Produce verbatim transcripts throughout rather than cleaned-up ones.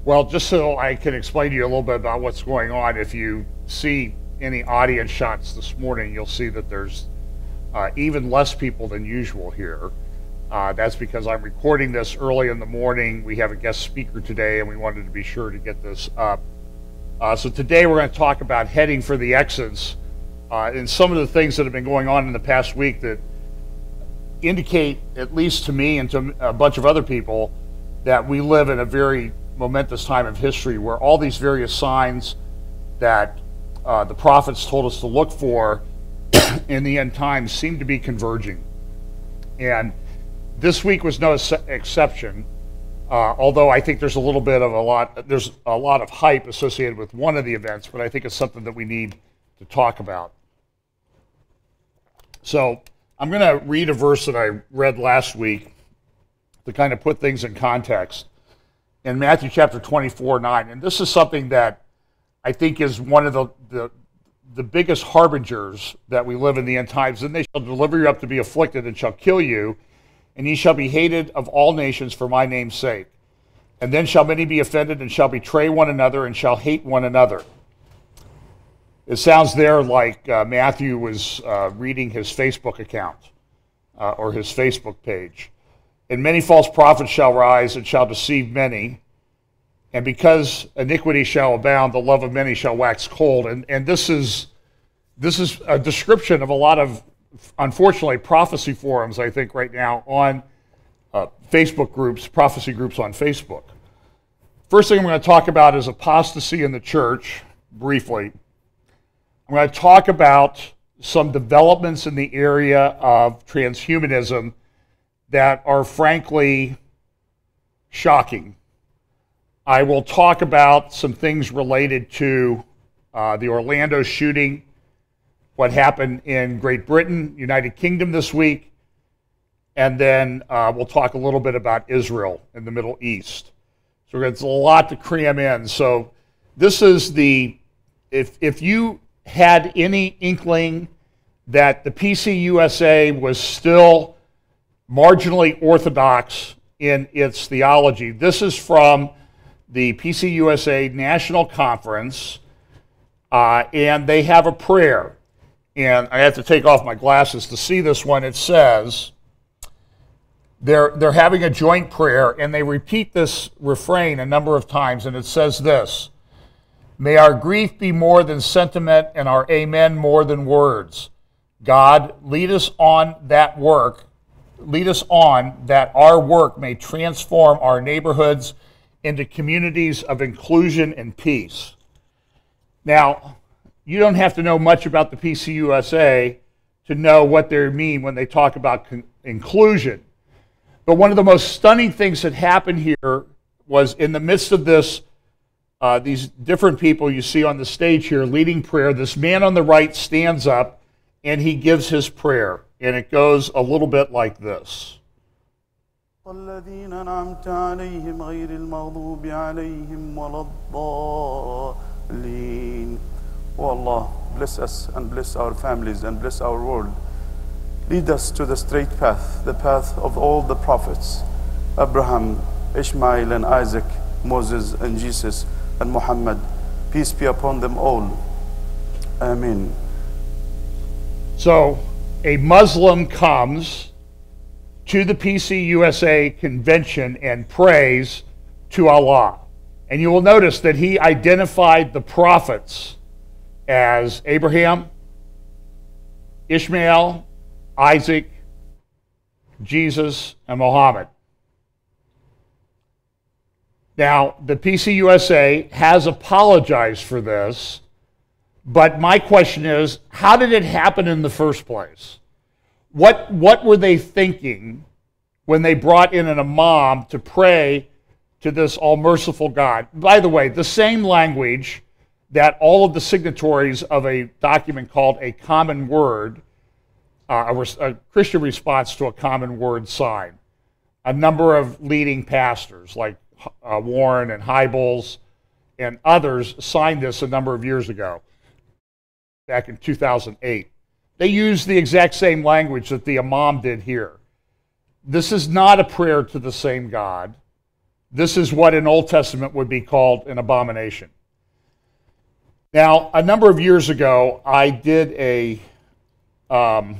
Well, just so I can explain to you a little bit about what's going on, if you see any audience shots this morning, you'll see that there's uh, even less people than usual here. Uh, that's because I'm recording this early in the morning. We have a guest speaker today, and we wanted to be sure to get this up. Uh, so today we're going to talk about heading for the exits uh, and some of the things that have been going on in the past week that indicate, at least to me and to a bunch of other people, that we live in a very momentous time of history where all these various signs that uh, the prophets told us to look for in the end times seem to be converging. And this week was no exception, uh, although I think there's a little bit of a lot, there's a lot of hype associated with one of the events, but I think it's something that we need to talk about. So I'm going to read a verse that I read last week to kind of put things in context. In Matthew chapter twenty-four, nine, and this is something that I think is one of the, the, the biggest harbingers that we live in the end times. And they shall deliver you up to be afflicted and shall kill you, and ye shall be hated of all nations for my name's sake. And then shall many be offended and shall betray one another and shall hate one another. It sounds there like uh, Matthew was uh, reading his Facebook account uh, or his Facebook page. And many false prophets shall rise and shall deceive many. And because iniquity shall abound, the love of many shall wax cold. And, and this is this is a description of a lot of, unfortunately, prophecy forums, I think, right now on uh, Facebook groups, prophecy groups on Facebook. First thing I'm going to talk about is apostasy in the church, briefly. I'm going to talk about some developments in the area of transhumanism that are frankly shocking. I will talk about some things related to uh, the Orlando shooting, what happened in Great Britain, United Kingdom this week, and then uh, we'll talk a little bit about Israel and the Middle East. So it's a lot to cram in. So this is the, if, if you had any inkling that the P C U S A was still marginally orthodox in its theology. This is from the P C U S A National Conference, uh, and they have a prayer. And I have to take off my glasses to see this one. It says, they're, they're having a joint prayer, and they repeat this refrain a number of times, and it says this: may our grief be more than sentiment and our amen more than words. God, lead us on that work Lead us on that our work may transform our neighborhoods into communities of inclusion and peace. Now, you don't have to know much about the P C U S A to know what they mean when they talk about inclusion. But one of the most stunning things that happened here was in the midst of this, uh, these different people you see on the stage here leading prayer, this man on the right stands up and he gives his prayer. And it goes a little bit like this. الذين أنعمت عليهم غير المغضوب عليهم ولا الضالين. Oh Allah, bless us and bless our families and bless our world. Lead us to the straight path, the path of all the prophets, Abraham, Ishmael and Isaac, Moses and Jesus and Muhammad. Peace be upon them all. Amen. So, a Muslim comes to the P C U S A convention and prays to Allah. And you will notice that he identified the prophets as Abraham, Ishmael, Isaac, Jesus, and Muhammad. Now, the P C U S A has apologized for this. But my question is, how did it happen in the first place? What, what were they thinking when they brought in an imam to pray to this all-merciful God? By the way, the same language that all of the signatories of a document called a common word, uh, a, a Christian response to a common word sign. A number of leading pastors like uh, Warren and Hybels and others signed this a number of years ago. Back in two thousand eight. They used the exact same language that the imam did here. This is not a prayer to the same God. this is what in Old Testament would be called an abomination. Now, a number of years ago, I did a um,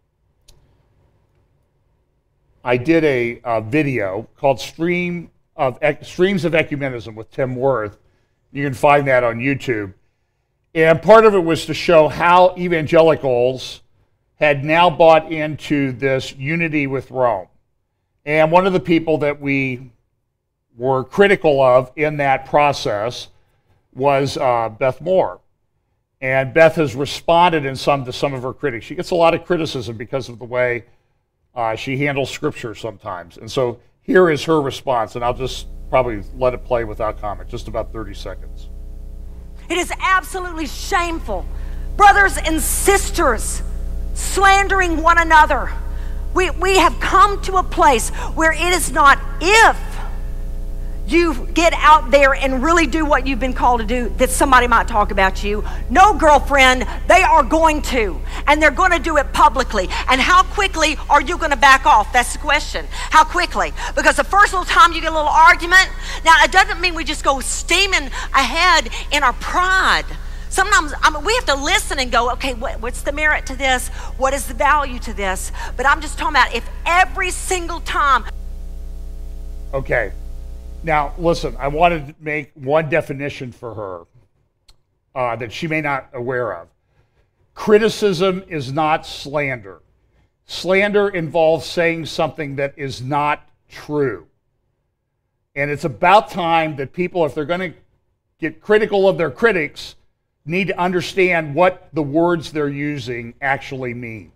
I did a, a video called Stream of Streams of Ecumenism with Tim Worth. You can find that on YouTube. And part of it was to show how evangelicals had now bought into this unity with Rome. And one of the people that we were critical of in that process was uh, Beth Moore. And Beth has responded in some to some of her critics. She gets a lot of criticism because of the way uh, she handles scripture sometimes. And so here is her response, and I'll just probably let it play without comment, just about thirty seconds. It is absolutely shameful. Brothers and sisters slandering one another. We, we have come to a place where it is not if you get out there and really do what you've been called to do that somebody might talk about you. No, girlfriend, they are going to, and they're going to do it publicly. And how quickly are you going to back off? That's the question. How quickly? Because the first little time you get a little argument, now it doesn't mean we just go steaming ahead in our pride. Sometimes I mean, we have to listen and go, okay, what, what's the merit to this? What is the value to this? But I'm just talking about if every single time. Okay. Now, listen, I wanted to make one definition for her uh, that she may not be aware of. Criticism is not slander. Slander involves saying something that is not true. And it's about time that people, if they're going to get critical of their critics, need to understand what the words they're using actually mean.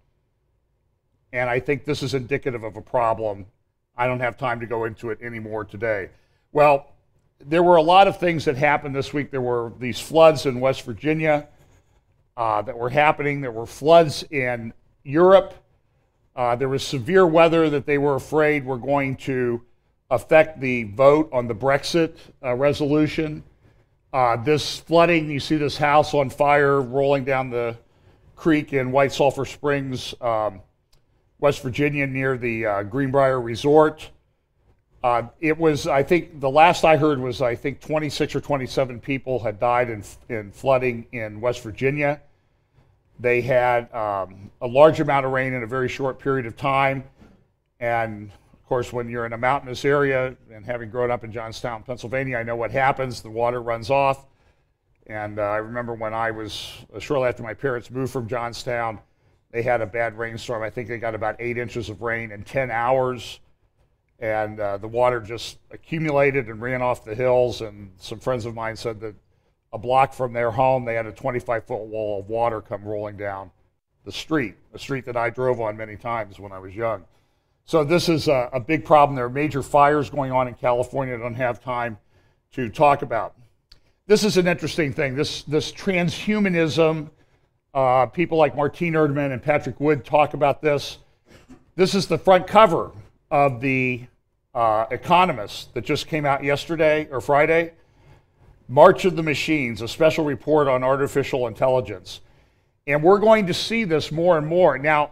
And I think this is indicative of a problem. I don't have time to go into it anymore today. Well, there were a lot of things that happened this week. There were these floods in West Virginia uh, that were happening. There were floods in Europe. Uh, there was severe weather that they were afraid were going to affect the vote on the Brexit uh, resolution. Uh, this flooding, you see this house on fire rolling down the creek in White Sulphur Springs, um, West Virginia, near the uh, Greenbrier Resort. Uh, it was, I think, the last I heard was, I think, twenty-six or twenty-seven people had died in, in flooding in West Virginia. They had um, a large amount of rain in a very short period of time. And, of course, when you're in a mountainous area, and having grown up in Johnstown, Pennsylvania, I know what happens. The water runs off. And uh, I remember when I was, uh, shortly after my parents moved from Johnstown, they had a bad rainstorm. I think they got about eight inches of rain in ten hours. And uh, the water just accumulated and ran off the hills. And some friends of mine said that a block from their home, they had a twenty-five foot wall of water come rolling down the street, a street that I drove on many times when I was young. So this is a, a big problem. There are major fires going on in California I don't have time to talk about. This is an interesting thing. This, this transhumanism, uh, people like Martine Erdman and Patrick Wood talk about this. This is the front cover of the uh, Economist that just came out yesterday or Friday. March of the Machines, a special report on artificial intelligence. And we're going to see this more and more. Now,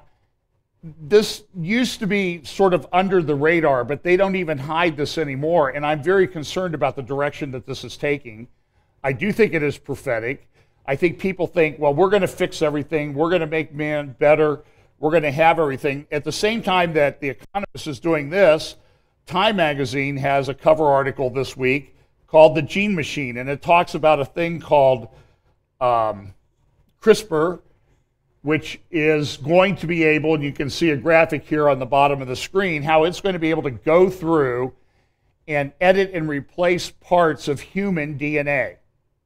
this used to be sort of under the radar, but they don't even hide this anymore. And I'm very concerned about the direction that this is taking. I do think it is prophetic. I think people think, well, we're going to fix everything. We're going to make man better. We're going to have everything. At the same time that The Economist is doing this, Time magazine has a cover article this week called The Gene Machine, and it talks about a thing called um, CRISPR, which is going to be able, and you can see a graphic here on the bottom of the screen, how it's going to be able to go through and edit and replace parts of human D N A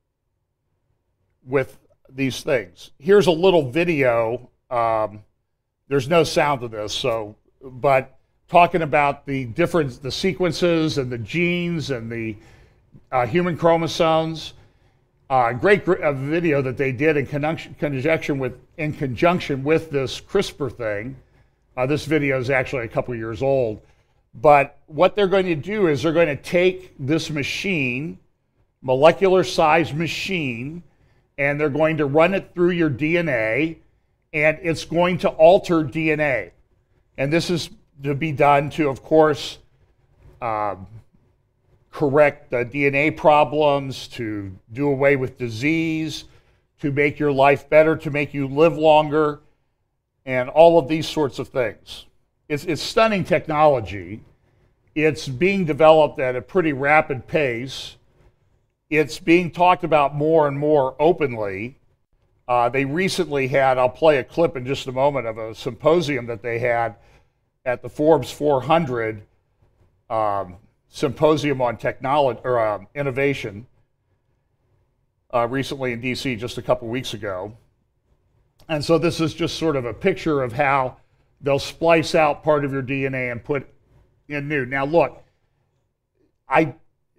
with these things. Here's a little video. Um, there's no sound to this, so, but talking about the different, the sequences and the genes and the uh, human chromosomes. Uh, great gr uh, video that they did in conjunction, conjunction with in conjunction with this CRISPR thing. Uh, this video is actually a couple years old, but what they're going to do is they're going to take this machine, molecular size machine, and they're going to run it through your D N A, and it's going to alter D N A. And this is to be done to, of course, um, correct uh, D N A problems, to do away with disease, to make your life better, to make you live longer, and all of these sorts of things. It's, it's stunning technology. It's being developed at a pretty rapid pace. It's being talked about more and more openly. Uh, they recently had, I'll play a clip in just a moment, of a symposium that they had at the Forbes four hundred um, Symposium on Technology or uh, Innovation uh, recently in D C just a couple weeks ago. And so this is just sort of a picture of how they'll splice out part of your D N A and put in new. Now look, I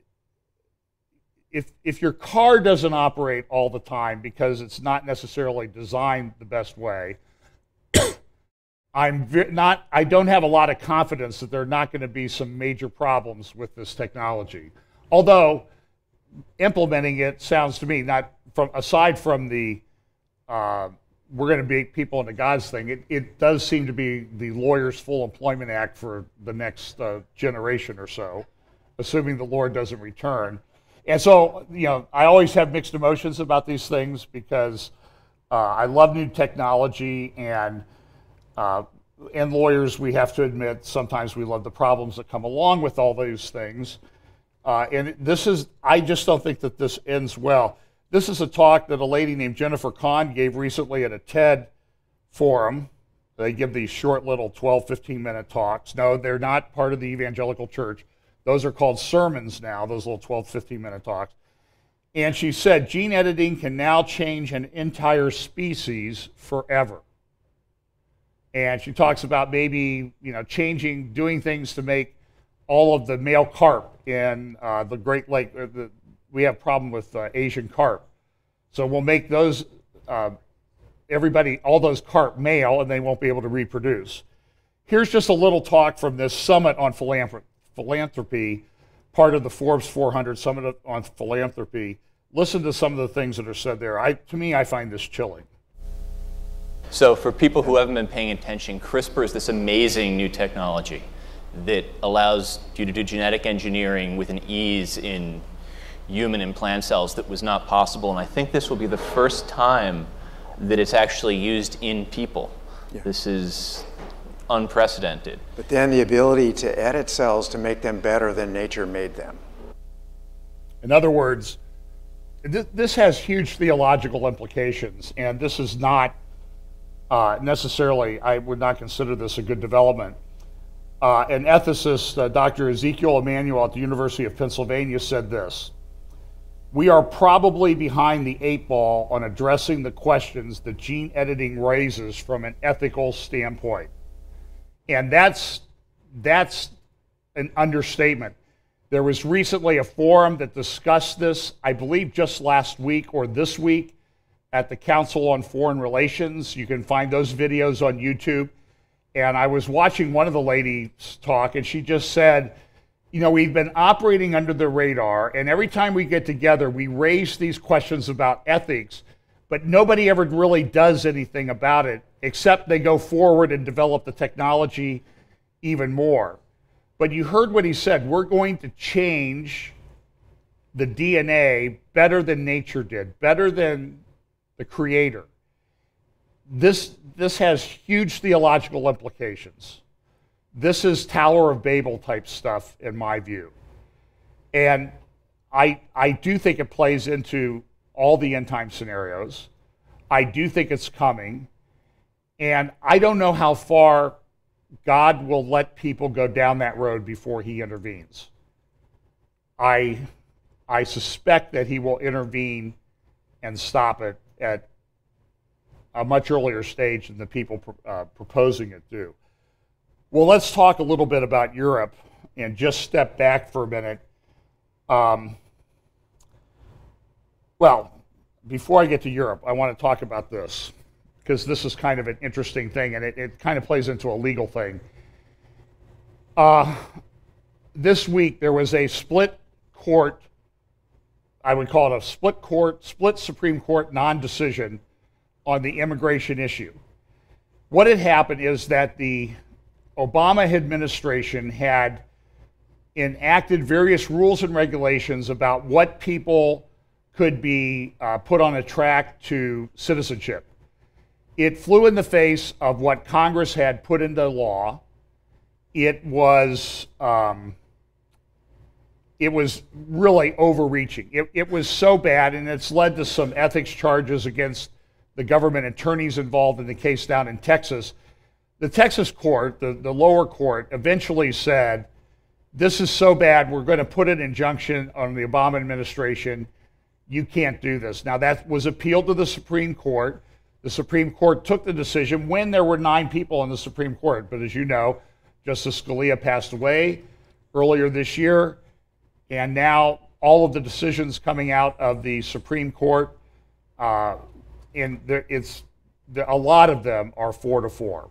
if if your car doesn't operate all the time because it's not necessarily designed the best way, I'm not, I don't have a lot of confidence that there are not going to be some major problems with this technology. Although implementing it sounds to me, not from aside from the uh, we're going to beat people into God's thing, it, it does seem to be the Lawyers Full Employment Act for the next uh, generation or so, assuming the Lord doesn't return. And so, you know, I always have mixed emotions about these things because uh, I love new technology, and Uh, and lawyers, we have to admit, sometimes we love the problems that come along with all these things. Uh, and this is, I just don't think that this ends well. This is a talk that a lady named Jennifer Kahn gave recently at a TED forum. They give these short little twelve, fifteen minute talks. No, they're not part of the evangelical church. Those are called sermons now, those little twelve, fifteen minute talks. And she said, gene editing can now change an entire species forever. And she talks about maybe, you know, changing, doing things to make all of the male carp in uh, the Great Lake. Uh, the, we have a problem with uh, Asian carp. So we'll make those, uh, everybody, all those carp male, and they won't be able to reproduce. Here's just a little talk from this summit on philanthrop philanthropy, part of the Forbes four hundred Summit on Philanthropy. Listen to some of the things that are said there. I, to me, I find this chilling. So for people who haven't been paying attention, CRISPR is this amazing new technology that allows you to do genetic engineering with an ease in human and plant cells that was not possible. And I think this will be the first time that it's actually used in people. Yeah. This is unprecedented. But then the ability to edit cells to make them better than nature made them. In other words, th this has huge theological implications, and this is not Uh, necessarily, I would not consider this a good development. Uh, an ethicist, uh, Doctor Ezekiel Emanuel at the University of Pennsylvania, said this: "We are probably behind the eight ball on addressing the questions that gene editing raises from an ethical standpoint." And that's, that's an understatement. There was recently a forum that discussed this, I believe just last week or this week, at the Council on Foreign Relations. You can find those videos on YouTube. And I was watching one of the ladies talk, and she just said, you know, we've been operating under the radar, and every time we get together, we raise these questions about ethics, but nobody ever really does anything about it, except they go forward and develop the technology even more. But you heard what he said. We're going to change the D N A better than nature did, better than the Creator. This, this has huge theological implications. This is Tower of Babel type stuff in my view. And I, I do think it plays into all the end time scenarios. I do think it's coming. And I don't know how far God will let people go down that road before he intervenes. I, I suspect that he will intervene and stop it at a much earlier stage than the people uh, proposing it do. Well, let's talk a little bit about Europe and just step back for a minute. Um, well, before I get to Europe, I want to talk about this, because this is kind of an interesting thing, and it, it kind of plays into a legal thing. Uh, this week, there was a split court, I would call it a split court, split Supreme Court non-decision on the immigration issue. What had happened is that the Obama administration had enacted various rules and regulations about what people could be uh, put on a track to citizenship. It flew in the face of what Congress had put into law. It was um, it was really overreaching. It, it was so bad, and it's led to some ethics charges against the government attorneys involved in the case down in Texas. The Texas court, the, the lower court, eventually said, this is so bad, we're going to put an injunction on the Obama administration. You can't do this. Now, that was appealed to the Supreme Court. The Supreme Court took the decision when there were nine people in the Supreme Court. But as you know, Justice Scalia passed away earlier this year, and now all of the decisions coming out of the Supreme Court, uh, and there, it's there, a lot of them are four to four.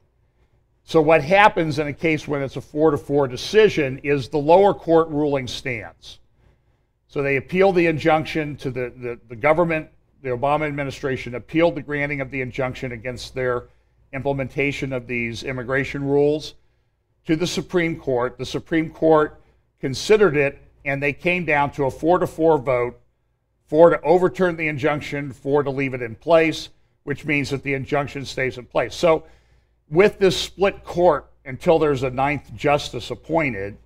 So what happens in a case when it's a four to four decision is the lower court ruling stands. So they appeal the injunction to the, the, the government. The Obama administration appealed the granting of the injunction against their implementation of these immigration rules to the Supreme Court. The Supreme Court considered it, and they came down to a four to four vote, four to overturn the injunction, four to leave it in place, which means that the injunction stays in place. So with this split court until there's a ninth justice appointed,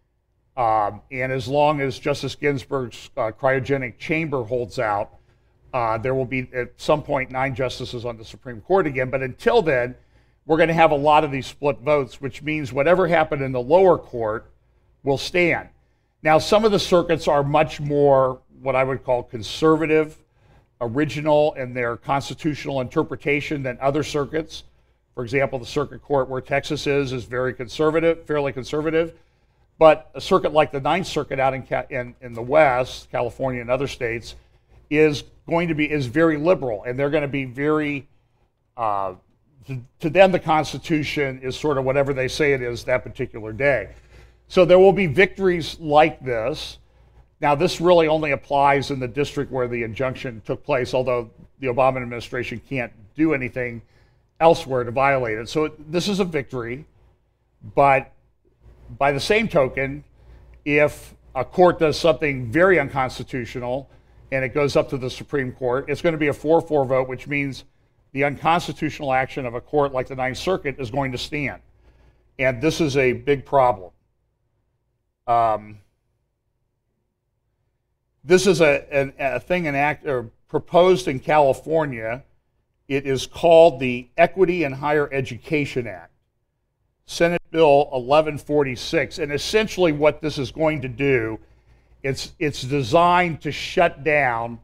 um, and as long as Justice Ginsburg's uh, cryogenic chamber holds out, uh, there will be at some point nine justices on the Supreme Court again. But until then, we're going to have a lot of these split votes, which means whatever happened in the lower court will stand. Now, some of the circuits are much more what I would call conservative, original in their constitutional interpretation than other circuits. For example, the circuit court where Texas is is very conservative, fairly conservative. But a circuit like the Ninth Circuit out in, in, in the West, California and other states, is going to be is very liberal, and they're going to be very, uh, to, to them the Constitution is sort of whatever they say it is that particular day. So there will be victories like this. Now, this really only applies in the district where the injunction took place, although the Obama administration can't do anything elsewhere to violate it. So it, this is a victory, but by the same token, if a court does something very unconstitutional and it goes up to the Supreme Court, it's going to be a four four vote, which means the unconstitutional action of a court like the Ninth Circuit is going to stand. And this is a big problem. Um, this is a, a, a thing in act, or proposed in California. It is called the Equity in Higher Education Act, Senate Bill eleven forty-six. And essentially what this is going to do, it's, it's designed to shut down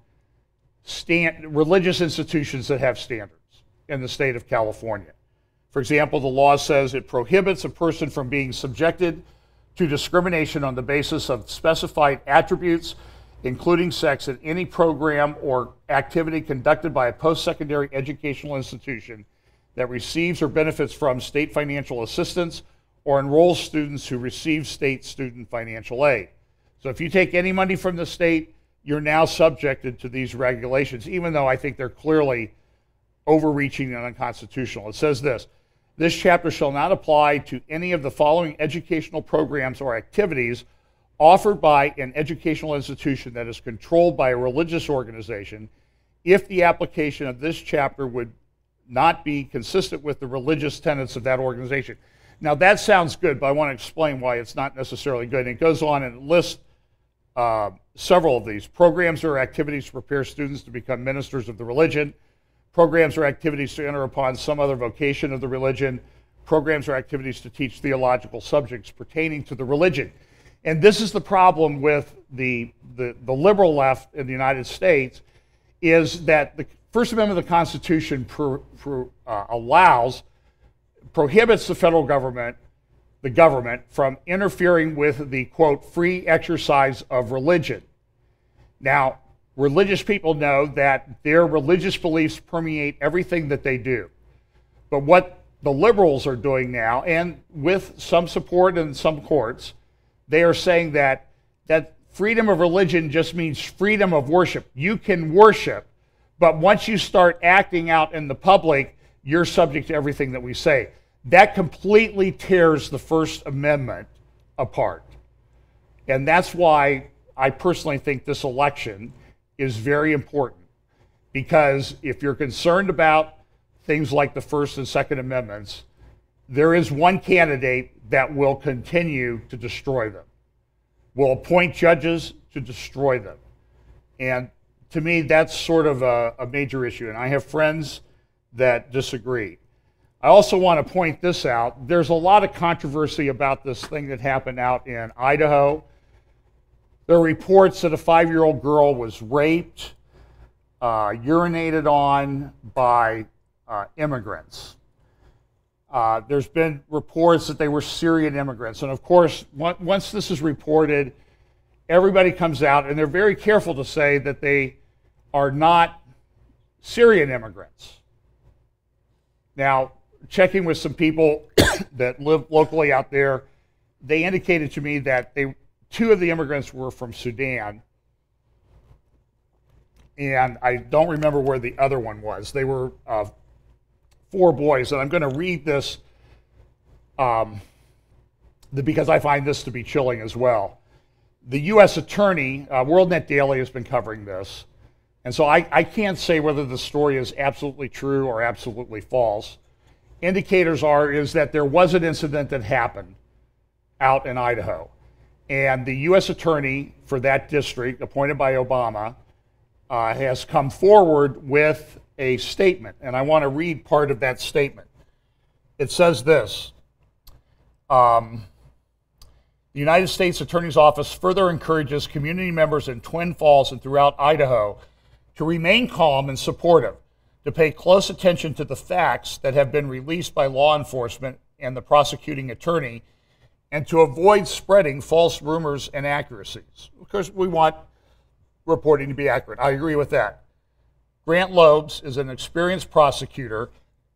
stand, religious institutions that have standards in the state of California. For example, the law says it prohibits a person from being subjected to discrimination on the basis of specified attributes, including sex, in any program or activity conducted by a post-secondary educational institution that receives or benefits from state financial assistance or enrolls students who receive state student financial aid. So if you take any money from the state, you're now subjected to these regulations, even though I think they're clearly overreaching and unconstitutional. It says this: this chapter shall not apply to any of the following educational programs or activities offered by an educational institution that is controlled by a religious organization if the application of this chapter would not be consistent with the religious tenets of that organization. Now that sounds good, but I want to explain why it's not necessarily good. And it goes on and lists uh, several of these. Programs or activities to prepare students to become ministers of the religion. Programs or activities to enter upon some other vocation of the religion. Programs or activities to teach theological subjects pertaining to the religion. And this is the problem with the, the, the liberal left in the United States, is that the First Amendment of the Constitution pro, pro, uh, allows, prohibits the federal government, the government, from interfering with the, quote, free exercise of religion. Now, religious people know that their religious beliefs permeate everything that they do. But what the liberals are doing now, and with some support in some courts, they are saying that, that freedom of religion just means freedom of worship. You can worship, but once you start acting out in the public, you're subject to everything that we say. That completely tears the First Amendment apart. And that's why I personally think this election is very important. Because if you're concerned about things like the First and Second Amendments, there is one candidate that will continue to destroy them, will appoint judges to destroy them. And to me, that's sort of a, a major issue. And I have friends that disagree. I also want to point this out. There's a lot of controversy about this thing that happened out in Idaho. There are reports that a five-year-old girl was raped, uh, urinated on by uh, immigrants. Uh, there's been reports that they were Syrian immigrants. And of course, once this is reported, everybody comes out and they're very careful to say that they are not Syrian immigrants. Now, checking with some people that live locally out there, they indicated to me that they, two of the immigrants were from Sudan, and I don't remember where the other one was. They were uh, four boys, and I'm going to read this um, the, because I find this to be chilling as well. The U S Attorney, uh, WorldNet Daily has been covering this, and so I, I can't say whether the story is absolutely true or absolutely false. Indicators are is that there was an incident that happened out in Idaho, and the U S Attorney for that district, appointed by Obama, uh, has come forward with a statement, and I want to read part of that statement. It says this. Um, the United States Attorney's Office further encourages community members in Twin Falls and throughout Idaho to remain calm and supportive, to pay close attention to the facts that have been released by law enforcement and the prosecuting attorney, and to avoid spreading false rumors and inaccuracies. Because we want reporting to be accurate. I agree with that. Grant Lobes is an experienced prosecutor.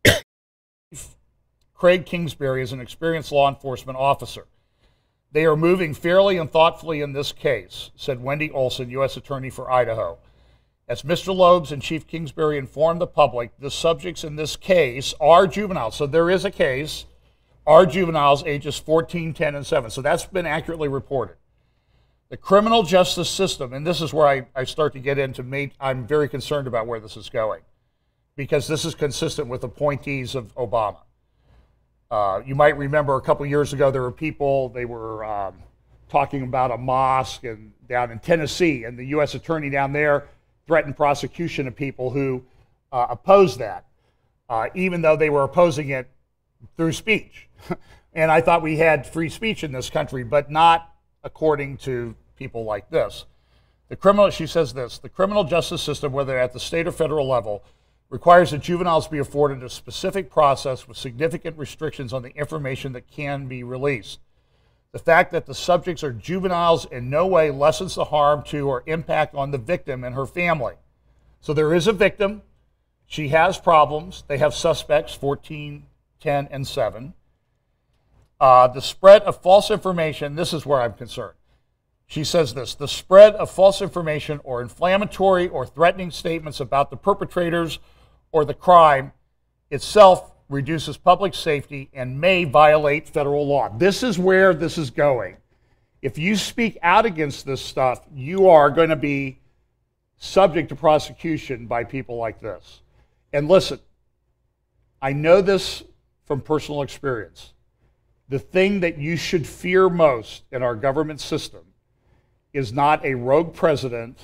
Craig Kingsbury is an experienced law enforcement officer. They are moving fairly and thoughtfully in this case, said Wendy Olson, U S Attorney for Idaho. As Mister Lobes and Chief Kingsbury informed the public, the subjects in this case are juveniles. So there is a case, are juveniles ages fourteen, ten, and seven. So that's been accurately reported. The criminal justice system, and this is where I, I start to get into, me, I'm very concerned about where this is going, because this is consistent with appointees of Obama. Uh, you might remember a couple years ago there were people, they were um, talking about a mosque and down in Tennessee, and the U S Attorney down there threatened prosecution of people who uh, opposed that, uh, even though they were opposing it through speech. And I thought we had free speech in this country, but not according to people like this. The criminal, she says this, the criminal justice system, whether at the state or federal level, requires that juveniles be afforded a specific process with significant restrictions on the information that can be released. The fact that the subjects are juveniles in no way lessens the harm to or impact on the victim and her family. So there is a victim. She has problems. They have suspects, fourteen, ten, and seven. Uh, the spread of false information, this is where I'm concerned. She says this, the spread of false information or inflammatory or threatening statements about the perpetrators or the crime itself reduces public safety and may violate federal law. This is where this is going. If you speak out against this stuff, you are going to be subject to prosecution by people like this. And listen, I know this from personal experience. The thing that you should fear most in our government system is not a rogue president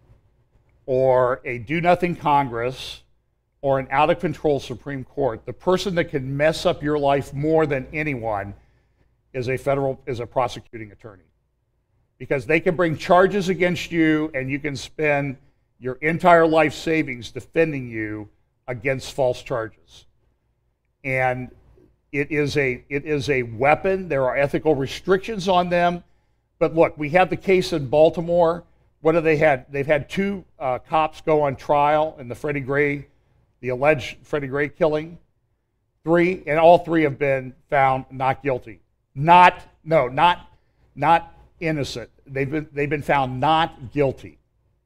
or a do-nothing Congress or an out-of-control Supreme Court. The person that can mess up your life more than anyone is a federal, is a prosecuting attorney. Because they can bring charges against you and you can spend your entire life savings defending you against false charges. And it is a, it is a weapon. There are ethical restrictions on them. But look, we have the case in Baltimore. What have they had? They've had two uh, cops go on trial in the Freddie Gray, the alleged Freddie Gray killing. Three, and all three have been found not guilty. Not, no, not, not innocent. They've been, they've been found not guilty.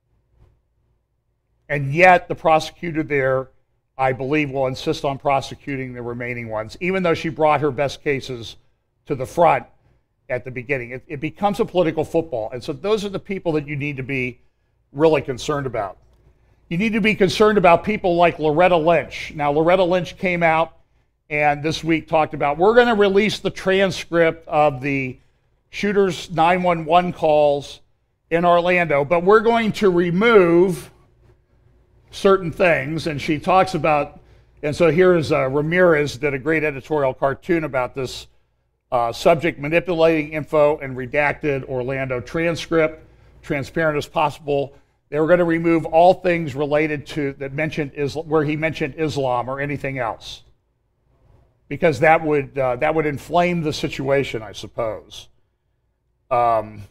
And yet the prosecutor there, I believe, will insist on prosecuting the remaining ones, even though she brought her best cases to the front at the beginning. It, it becomes a political football. And so those are the people that you need to be really concerned about. You need to be concerned about people like Loretta Lynch. Now, Loretta Lynch came out and this week talked about, we're going to release the transcript of the shooter's nine one one calls in Orlando, but we're going to remove certain things. And she talks about, and so here's uh, Ramirez did a great editorial cartoon about this uh, subject, manipulating info and redacted Orlando transcript, transparent as possible. They were going to remove all things related to that mentioned Islam, where he mentioned Islam or anything else, because that would uh, that would inflame the situation, I suppose. Um,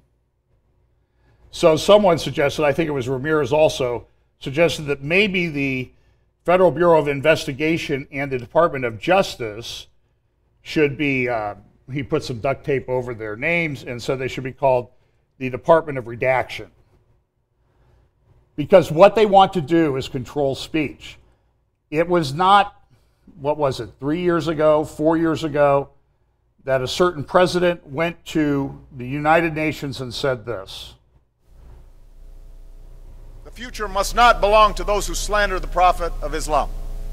so someone suggested, I think it was Ramirez also, suggested that maybe the Federal Bureau of Investigation and the Department of Justice should be, uh, he put some duct tape over their names, and so they should be called the Department of Redaction. Because what they want to do is control speech. It was not, what was it, three years ago, four years ago, that a certain president went to the United Nations and said this. The future must not belong to those who slander the Prophet of Islam.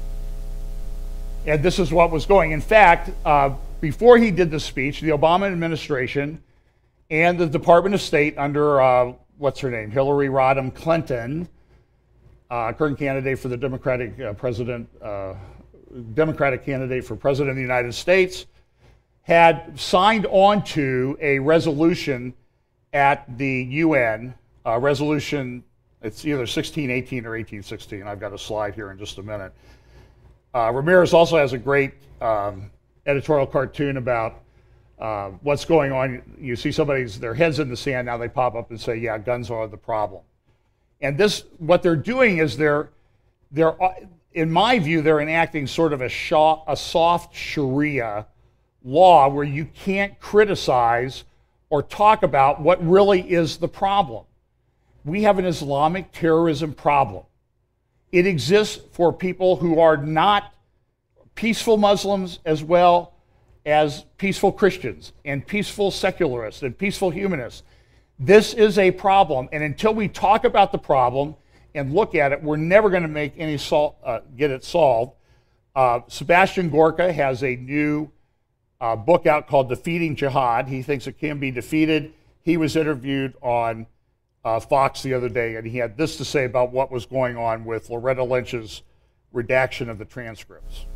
And this is what was going. In fact, uh, before he did the speech, the Obama administration and the Department of State under, uh, what's her name, Hillary Rodham Clinton, uh, current candidate for the Democratic uh, president, uh, Democratic candidate for president of the United States, had signed on to a resolution at the U N, uh, resolution, it's either sixteen eighteen or eighteen sixteen. I've got a slide here in just a minute. Uh, Ramirez also has a great um, editorial cartoon about uh, what's going on. You see somebody's, their head's in the sand, now they pop up and say, yeah, guns are the problem. And this, what they're doing is they're, they're in my view, they're enacting sort of a, shaw, a soft Sharia law where you can't criticize or talk about what really is the problem. We have an Islamic terrorism problem. It exists for people who are not peaceful Muslims as well as peaceful Christians and peaceful secularists and peaceful humanists. This is a problem, and until we talk about the problem and look at it, we're never going to make any sol uh, get it solved. Uh, Sebastian Gorka has a new uh, book out called Defeating Jihad. He thinks it can be defeated. He was interviewed on uh, Fox the other day, and he had this to say about what was going on with Loretta Lynch's redaction of the transcripts.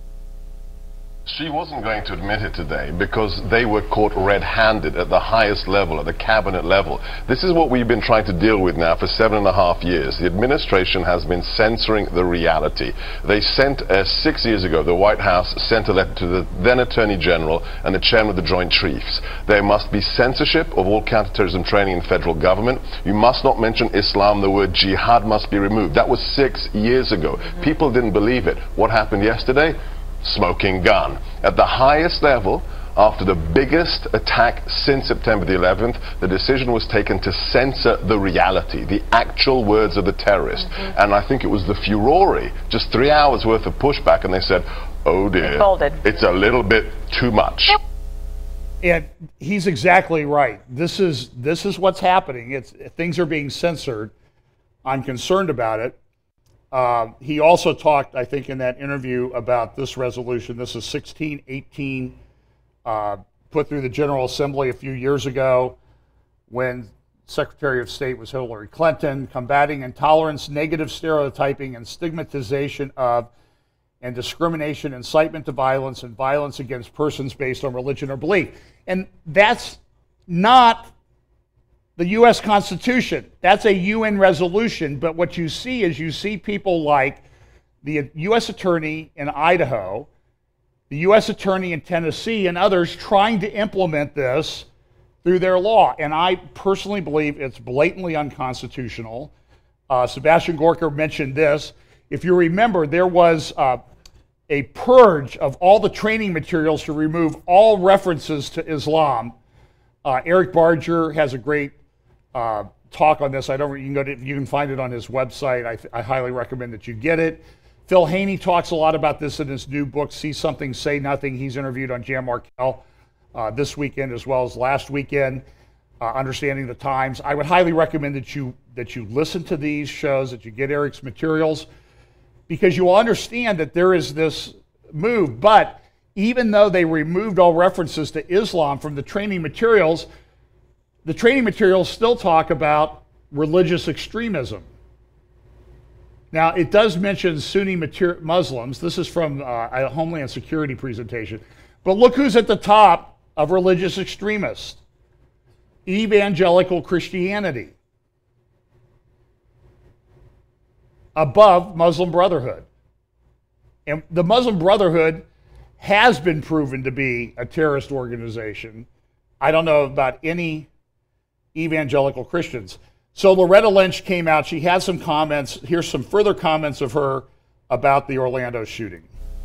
She wasn't going to admit it today because they were caught red-handed at the highest level, at the cabinet level. This is what we've been trying to deal with now for seven and a half years. The administration has been censoring the reality. They sent, uh, six years ago, the White House sent a letter to the then Attorney General and the Chairman of the Joint Chiefs. There must be censorship of all counterterrorism training in federal government. You must not mention Islam. The word jihad must be removed. That was six years ago. Mm-hmm. People didn't believe it. What happened yesterday? Smoking gun. At the highest level, after the biggest attack since September the eleventh, the decision was taken to censor the reality, the actual words of the terrorist. Mm-hmm. And I think it was the furore, just three hours worth of pushback, and they said, oh dear, it's a little bit too much. And he's exactly right. This is, this is what's happening. It's, things are being censored. I'm concerned about it. Uh, he also talked, I think, in that interview about this resolution. This is sixteen eighteen, uh, put through the General Assembly a few years ago when Secretary of State was Hillary Clinton, combating intolerance, negative stereotyping, and stigmatization of and discrimination, incitement to violence, and violence against persons based on religion or belief. And that's not the U S Constitution. That's a U N resolution, but what you see is you see people like the U S Attorney in Idaho, the U S Attorney in Tennessee, and others trying to implement this through their law. And I personally believe it's blatantly unconstitutional. Uh, Sebastian Gorka mentioned this. If you remember, there was uh, a purge of all the training materials to remove all references to Islam. Uh, Eric Barger has a great Uh, talk on this. I don't. You can go to. You can find it on his website. I, I highly recommend that you get it. Phil Haney talks a lot about this in his new book, "See Something, Say Nothing." He's interviewed on Jan Markell uh, this weekend as well as last weekend, uh, Understanding the Times. I would highly recommend that you, that you listen to these shows, that you get Eric's materials, because you will understand that there is this move. But even though they removed all references to Islam from the training materials, the training materials still talk about religious extremism. Now, it does mention Sunni Muslims. This is from uh, a Homeland Security presentation. But look who's at the top of religious extremists. Evangelical Christianity. Above Muslim Brotherhood. And the Muslim Brotherhood has been proven to be a terrorist organization. I don't know about any evangelical Christians. So Loretta Lynch came out. She had some comments. Here's some further comments of her about the Orlando shooting.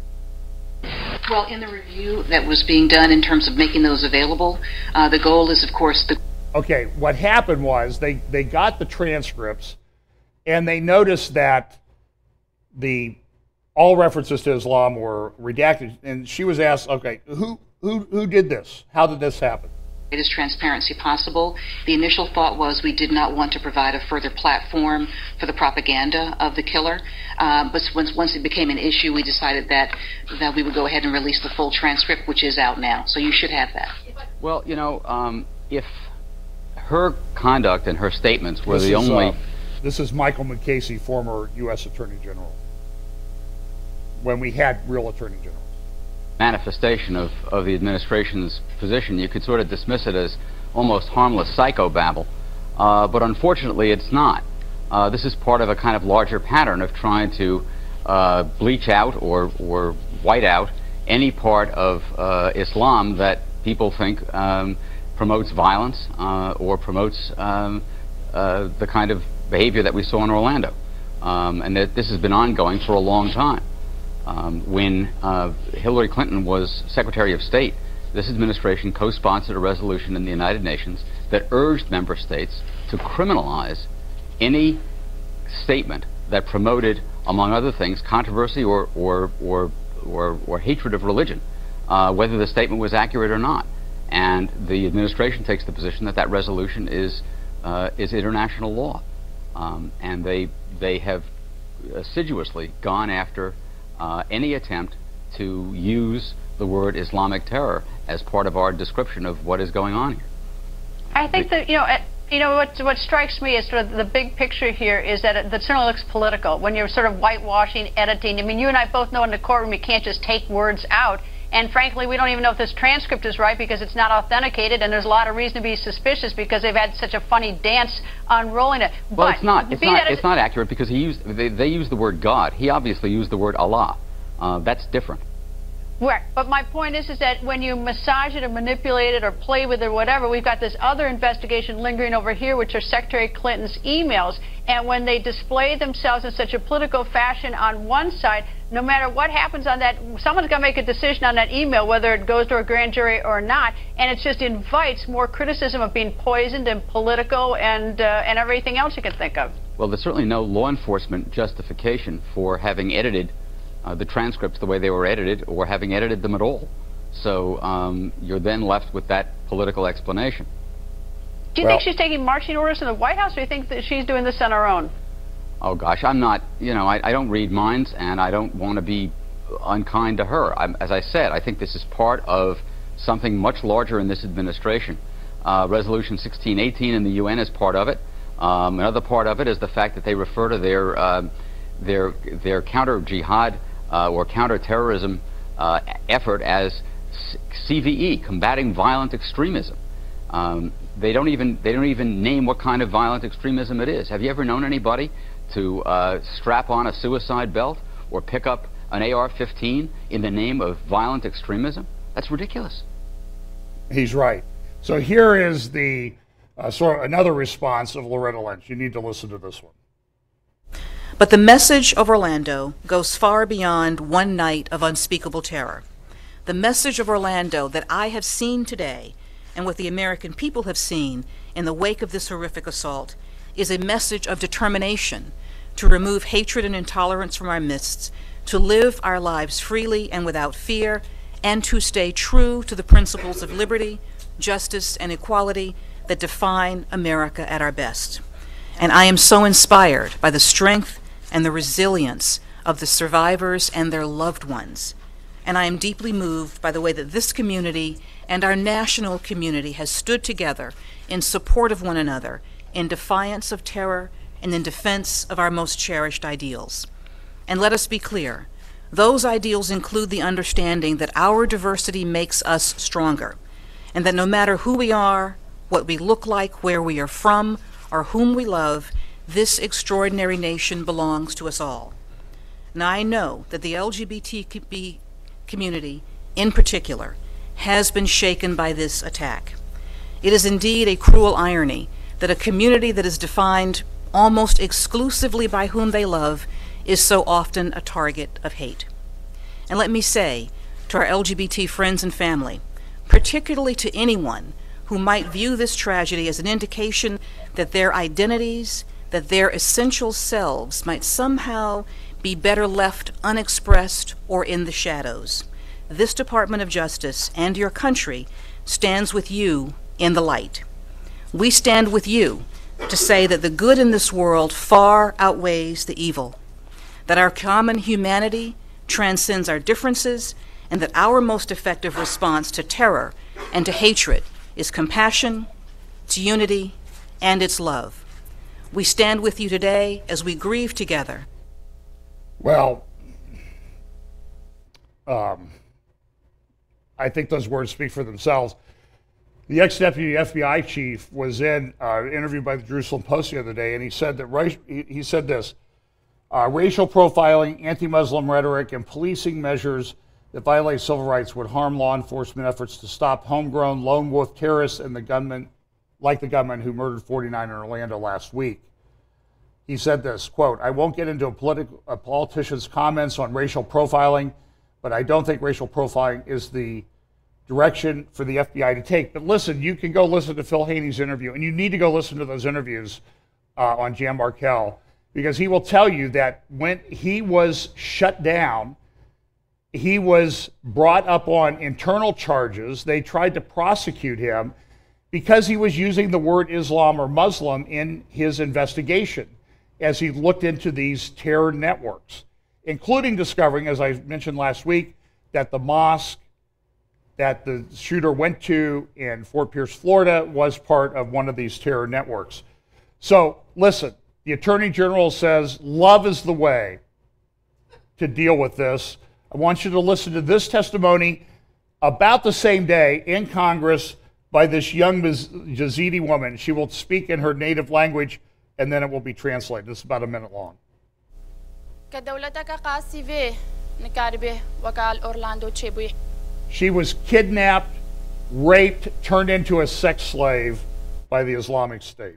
Well, in the review that was being done in terms of making those available, uh, the goal is, of course, the... Okay, what happened was they, they got the transcripts, and they noticed that the all references to Islam were redacted. And she was asked, okay, who, who, who did this? How did this happen? Greatest transparency possible. The initial thought was we did not want to provide a further platform for the propaganda of the killer, uh, but once, once it became an issue, we decided that, that we would go ahead and release the full transcript, which is out now. So you should have that. Well, you know, um, if her conduct and her statements were this the is, only... Uh, this is Michael McCasey, former U S Attorney General, when we had real Attorney General. Manifestation of, of the administration's position, you could sort of dismiss it as almost harmless psychobabble, uh, but unfortunately it's not. Uh, this is part of a kind of larger pattern of trying to uh, bleach out or, or white out any part of uh, Islam that people think um, promotes violence uh, or promotes um, uh, the kind of behavior that we saw in Orlando. Um, and that this has been ongoing for a long time. Um, when uh, Hillary Clinton was Secretary of State, this administration co-sponsored a resolution in the United Nations that urged member states to criminalize any statement that promoted, among other things, controversy or, or, or, or, or hatred of religion, uh, whether the statement was accurate or not. And the administration takes the position that that resolution is, uh, is international law. Um, and they, they have assiduously gone after Uh, any attempt to use the word Islamic terror as part of our description of what is going on here. I think that, you know, uh, you know what, what strikes me is sort of the big picture here is that it, that certainly looks political. When you're sort of whitewashing, editing, I mean, you and I both know in the courtroom you can't just take words out. And frankly, we don't even know if this transcript is right because it's not authenticated, and there's a lot of reason to be suspicious because they've had such a funny dance unrolling it. Well, but it's not. It's not. It's it, not accurate because he used. They, they used the word God. He obviously used the word Allah. Uh, that's different. Right. But my point is, is that when you massage it or manipulate it or play with it or whatever, we've got this other investigation lingering over here, which are Secretary Clinton's emails. And when they display themselves in such a political fashion on one side, no matter what happens on that, someone's going to make a decision on that email, whether it goes to a grand jury or not. And it just invites more criticism of being poisoned and political and, uh, and everything else you can think of. Well, there's certainly no law enforcement justification for having edited Uh, the transcripts the way they were edited or having edited them at all. So um, you're then left with that political explanation. Do you well, think she's taking marching orders from the White House, or do you think that she's doing this on her own? Oh gosh, I'm not, you know, I, I don't read minds and I don't want to be unkind to her. I'm, as I said, I think this is part of something much larger in this administration. Uh, Resolution sixteen eighteen in the U N is part of it. Um, another part of it is the fact that they refer to their, uh, their, their counter-jihad Uh, or counterterrorism uh, effort as C V E, combating violent extremism. Um, they don't even they don't even name what kind of violent extremism it is. Have you ever known anybody to uh, strap on a suicide belt or pick up an A R fifteen in the name of violent extremism? That's ridiculous. He's right. So here is the uh, sort of another response of Loretta Lynch. You need to listen to this one. But the message of Orlando goes far beyond one night of unspeakable terror. The message of Orlando that I have seen today, and what the American people have seen in the wake of this horrific assault, is a message of determination to remove hatred and intolerance from our midst, to live our lives freely and without fear, and to stay true to the principles of liberty, justice, and equality that define America at our best. And I am so inspired by the strength and the resilience of the survivors and their loved ones. And I am deeply moved by the way that this community and our national community has stood together in support of one another, in defiance of terror, and in defense of our most cherished ideals. And let us be clear, those ideals include the understanding that our diversity makes us stronger, and that no matter who we are, what we look like, where we are from, or whom we love, this extraordinary nation belongs to us all. Now, I know that the L G B T Q community, in particular, has been shaken by this attack. It is indeed a cruel irony that a community that is defined almost exclusively by whom they love is so often a target of hate. And let me say to our L G B T friends and family, particularly to anyone who might view this tragedy as an indication that their identities, that their essential selves might somehow be better left unexpressed or in the shadows. This Department of Justice and your country stands with you in the light. We stand with you to say that the good in this world far outweighs the evil, that our common humanity transcends our differences, and that our most effective response to terror and to hatred is compassion, it's unity, and it's love. We stand with you today as we grieve together. Well, um, I think those words speak for themselves. The ex-deputy F B I chief was in uh, interviewed by the Jerusalem Post the other day, and he said that he, he said this: uh, racial profiling, anti-Muslim rhetoric, and policing measures that violate civil rights would harm law enforcement efforts to stop homegrown lone wolf terrorists and the gunman, like the gunman who murdered forty-nine in Orlando last week. He said this, quote, "I won't get into a, political, a politician's comments on racial profiling, but I don't think racial profiling is the direction for the F B I to take." But listen, you can go listen to Phil Haney's interview, and you need to go listen to those interviews uh, on Jan Markell, because he will tell you that when he was shut down, he was brought up on internal charges. They tried to prosecute him because he was using the word Islam or Muslim in his investigation as he looked into these terror networks, including discovering, as I mentioned last week, that the mosque that the shooter went to in Fort Pierce, Florida, was part of one of these terror networks. So listen, the Attorney General says love is the way to deal with this. I want you to listen to this testimony about the same day in Congress by this young Yazidi woman. She will speak in her native language, and then it will be translated. This is about a minute long. She was kidnapped, raped, turned into a sex slave by the Islamic State.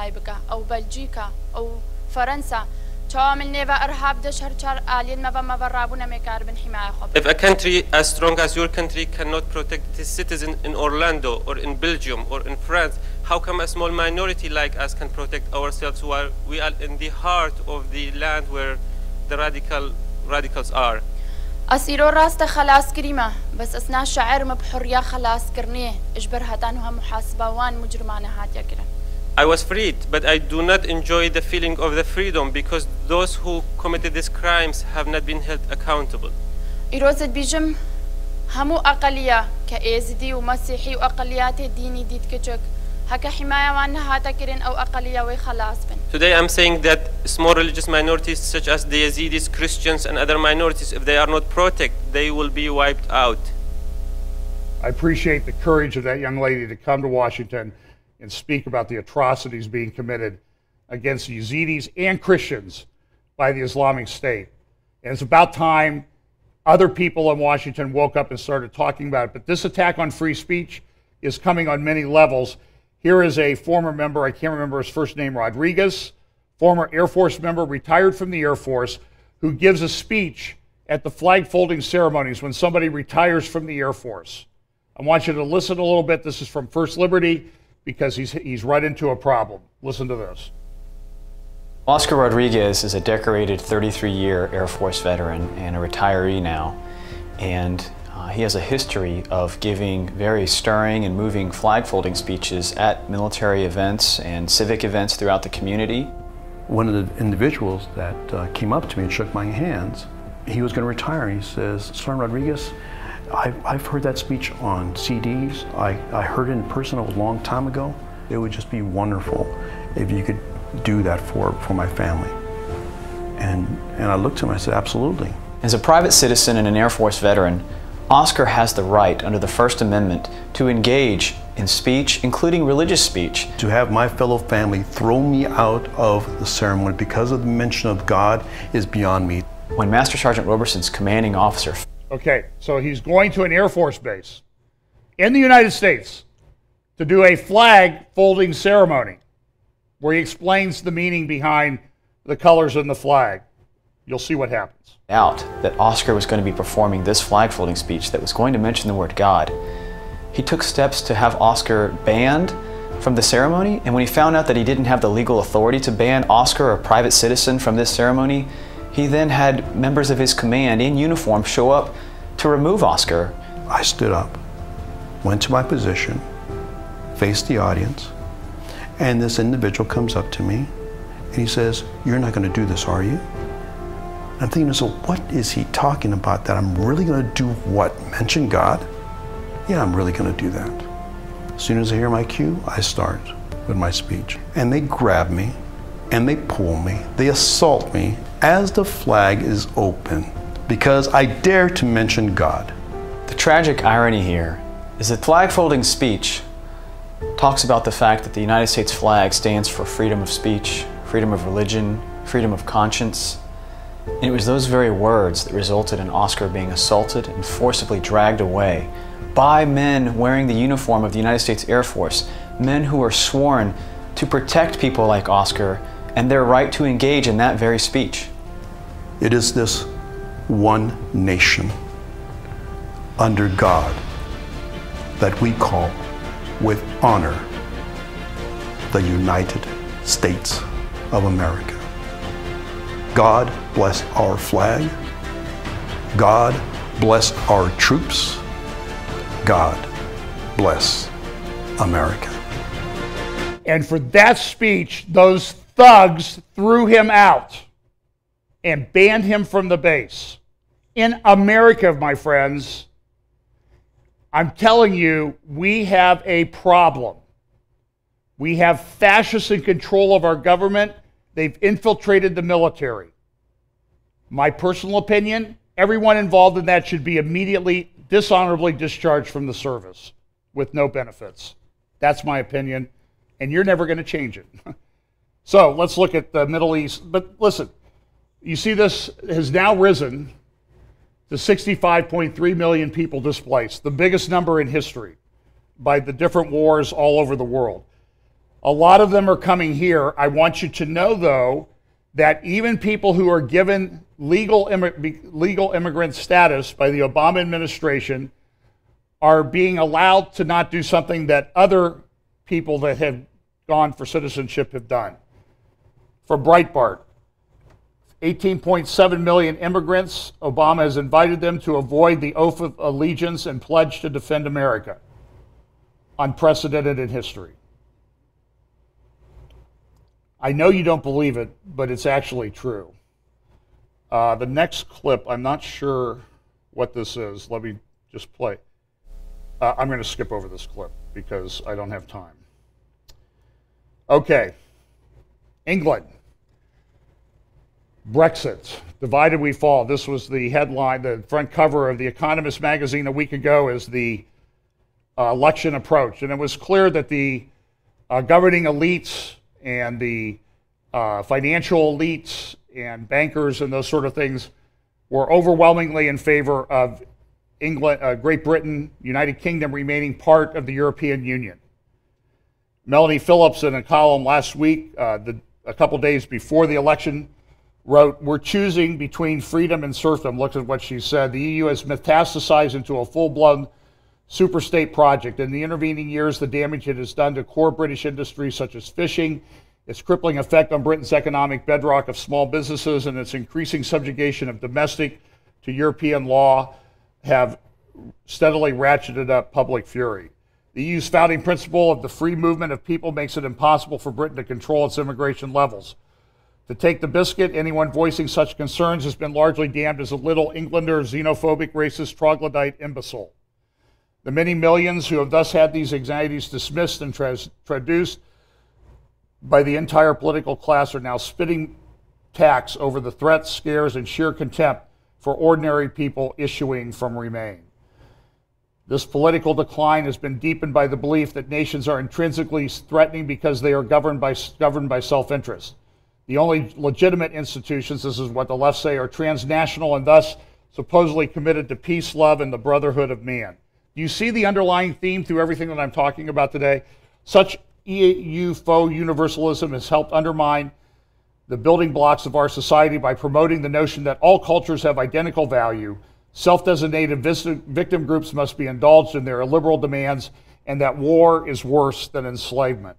If a country as strong as your country cannot protect its citizens in Orlando or in Belgium or in France, how come a small minority like us can protect ourselves while we are in the heart of the land where the radical radicals are? أسيرو راست خلاص كريمة بس أثناء شعر مبحرية خلاص كرنيه إجبرها تانوها محاسبة وان مجرمانة هاتيا كرا. I was freed, but I do not enjoy the feeling of the freedom because those who committed these crimes have not been held accountable. إيروز بيجم همو أقلية كأيزدي ومسيحي وأقليات ديني ديت كجك هكا حماية وانها هاتا كرين أو أقلية وخلاص بن. Today I'm saying that small religious minorities such as the Yazidis, Christians and other minorities, if they are not protected, they will be wiped out. I appreciate the courage of that young lady to come to Washington and speak about the atrocities being committed against Yazidis and Christians by the Islamic State. And it's about time other people in Washington woke up and started talking about it. But this attack on free speech is coming on many levels. Here is a former member, I can't remember his first name, Rodriguez, former Air Force member, retired from the Air Force, who gives a speech at the flag folding ceremonies when somebody retires from the Air Force. I want you to listen a little bit. This is from First Liberty, because he's, he's right into a problem. Listen to this. Oscar Rodriguez is a decorated thirty-three year Air Force veteran and a retiree now. And Uh, he has a history of giving very stirring and moving flag-folding speeches at military events and civic events throughout the community. One of the individuals that uh, came up to me and shook my hands, he was going to retire. He says, Sergeant Rodriguez, I've, I've heard that speech on C Ds. I, I heard it in person a long time ago. It would just be wonderful if you could do that for, for my family. And, and I looked at him and I said, absolutely. As a private citizen and an Air Force veteran, Oscar has the right under the First Amendment to engage in speech, including religious speech. To have my fellow family throw me out of the ceremony because of the mention of God is beyond me. When Master Sergeant Roberson's commanding officer... Okay, so he's going to an Air Force base in the United States to do a flag folding ceremony where he explains the meaning behind the colors in the flag. You'll see what happens. Out that Oscar was going to be performing this flag folding speech that was going to mention the word God. He took steps to have Oscar banned from the ceremony, and when he found out that he didn't have the legal authority to ban Oscar, a private citizen, from this ceremony, he then had members of his command in uniform show up to remove Oscar. I stood up, went to my position, faced the audience, and this individual comes up to me and he says, "You're not going to do this, are you?" I'm thinking, so what is he talking about? That I'm really going to do what? Mention God? Yeah, I'm really going to do that. As soon as I hear my cue, I start with my speech. And they grab me, and they pull me, they assault me as the flag is open because I dare to mention God. The tragic irony here is that flag folding speech talks about the fact that the United States flag stands for freedom of speech, freedom of religion, freedom of conscience. And it was those very words that resulted in Oscar being assaulted and forcibly dragged away by men wearing the uniform of the United States Air Force, men who are sworn to protect people like Oscar and their right to engage in that very speech. It is this one nation under God that we call with honor the United States of America. God bless our flag. God bless our troops. God bless America. And for that speech, those thugs threw him out and banned him from the base. In America, my friends, I'm telling you, we have a problem. We have fascists in control of our government. They've infiltrated the military. My personal opinion, everyone involved in that should be immediately dishonorably discharged from the service with no benefits. That's my opinion, and you're never going to change it. So let's look at the Middle East. But listen, you see this has now risen to sixty-five point three million people displaced, the biggest number in history by the different wars all over the world. A lot of them are coming here. I want you to know, though, that even people who are given legal, immig- legal immigrant status by the Obama administration are being allowed to not do something that other people that have gone for citizenship have done. For Breitbart, eighteen point seven million immigrants, Obama has invited them to avoid the oath of allegiance and pledge to defend America. Unprecedented in history. I know you don't believe it, but it's actually true. Uh, the next clip, I'm not sure what this is. Let me just play. Uh, I'm going to skip over this clip because I don't have time. Okay. England. Brexit. Divided we fall. This was the headline, the front cover of The Economist magazine a week ago as the uh, election approached. And it was clear that the uh, governing elites and the uh, financial elites and bankers and those sort of things were overwhelmingly in favor of England, uh, Great Britain, United Kingdom remaining part of the European Union. Melanie Phillips, in a column last week, uh, the, a couple days before the election, wrote, "We're choosing between freedom and serfdom." Look at what she said. The E U has metastasized into a full-blown superstate project. In the intervening years, the damage it has done to core British industries such as fishing, its crippling effect on Britain's economic bedrock of small businesses, and its increasing subjugation of domestic to European law have steadily ratcheted up public fury. The E U's founding principle of the free movement of people makes it impossible for Britain to control its immigration levels. To take the biscuit, anyone voicing such concerns has been largely damned as a little Englander, xenophobic, racist, troglodyte imbecile. The many millions who have thus had these anxieties dismissed and tra- traduced by the entire political class are now spitting tacks over the threats, scares, and sheer contempt for ordinary people issuing from Remain. This political decline has been deepened by the belief that nations are intrinsically threatening because they are governed by, governed by self-interest. The only legitimate institutions, this is what the left say, are transnational and thus supposedly committed to peace, love, and the brotherhood of man. Do you see the underlying theme through everything that I'm talking about today? Such E U faux universalism has helped undermine the building blocks of our society by promoting the notion that all cultures have identical value, self-designated victim groups must be indulged in their illiberal demands, and that war is worse than enslavement.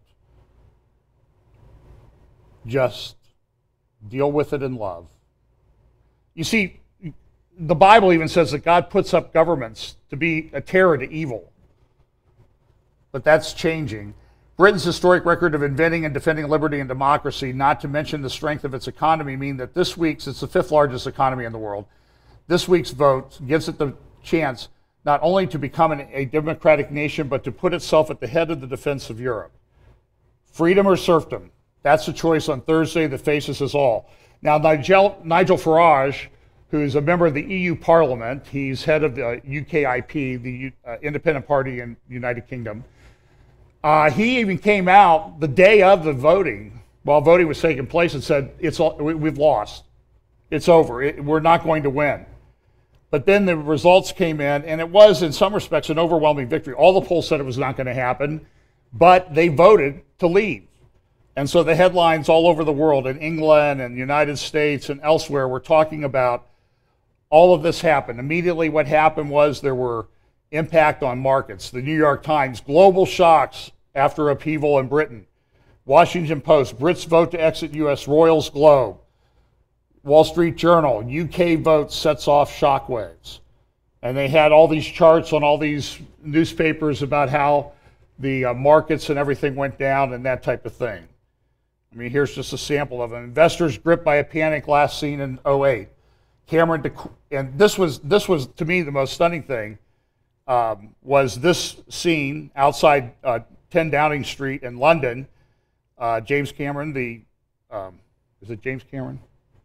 Just deal with it in love. You see, the Bible even says that God puts up governments to be a terror to evil. But that's changing. Britain's historic record of inventing and defending liberty and democracy, not to mention the strength of its economy, mean that this week's, it's the fifth largest economy in the world, this week's vote gives it the chance not only to become an, a democratic nation, but to put itself at the head of the defense of Europe. Freedom or serfdom, that's the choice on Thursday that faces us all. Now, Nigel, Nigel Farage, who's a member of the E U Parliament, he's head of the U K I P, the uh, Independent Party in the United Kingdom, Uh, he even came out the day of the voting, while voting was taking place, and said, "It's all, we, we've lost. It's over. It, we're not going to win." But then the results came in, and it was, in some respects, an overwhelming victory. All the polls said it was not going to happen, but they voted to leave. And so the headlines all over the world, in England and the United States and elsewhere, were talking about all of this happened. Immediately what happened was there were impact on markets. The New York Times, global shocks after upheaval in Britain. Washington Post, Brits vote to exit U S Royals Globe. Wall Street Journal, U K vote sets off shockwaves. And they had all these charts on all these newspapers about how the uh, markets and everything went down and that type of thing. I mean, here's just a sample of them. Investors gripped by a panic last seen in oh eight. Cameron, and this was, this was to me the most stunning thing, um, was this scene outside uh, ten Downing Street in London. Uh, James Cameron, the, um, is it James Cameron?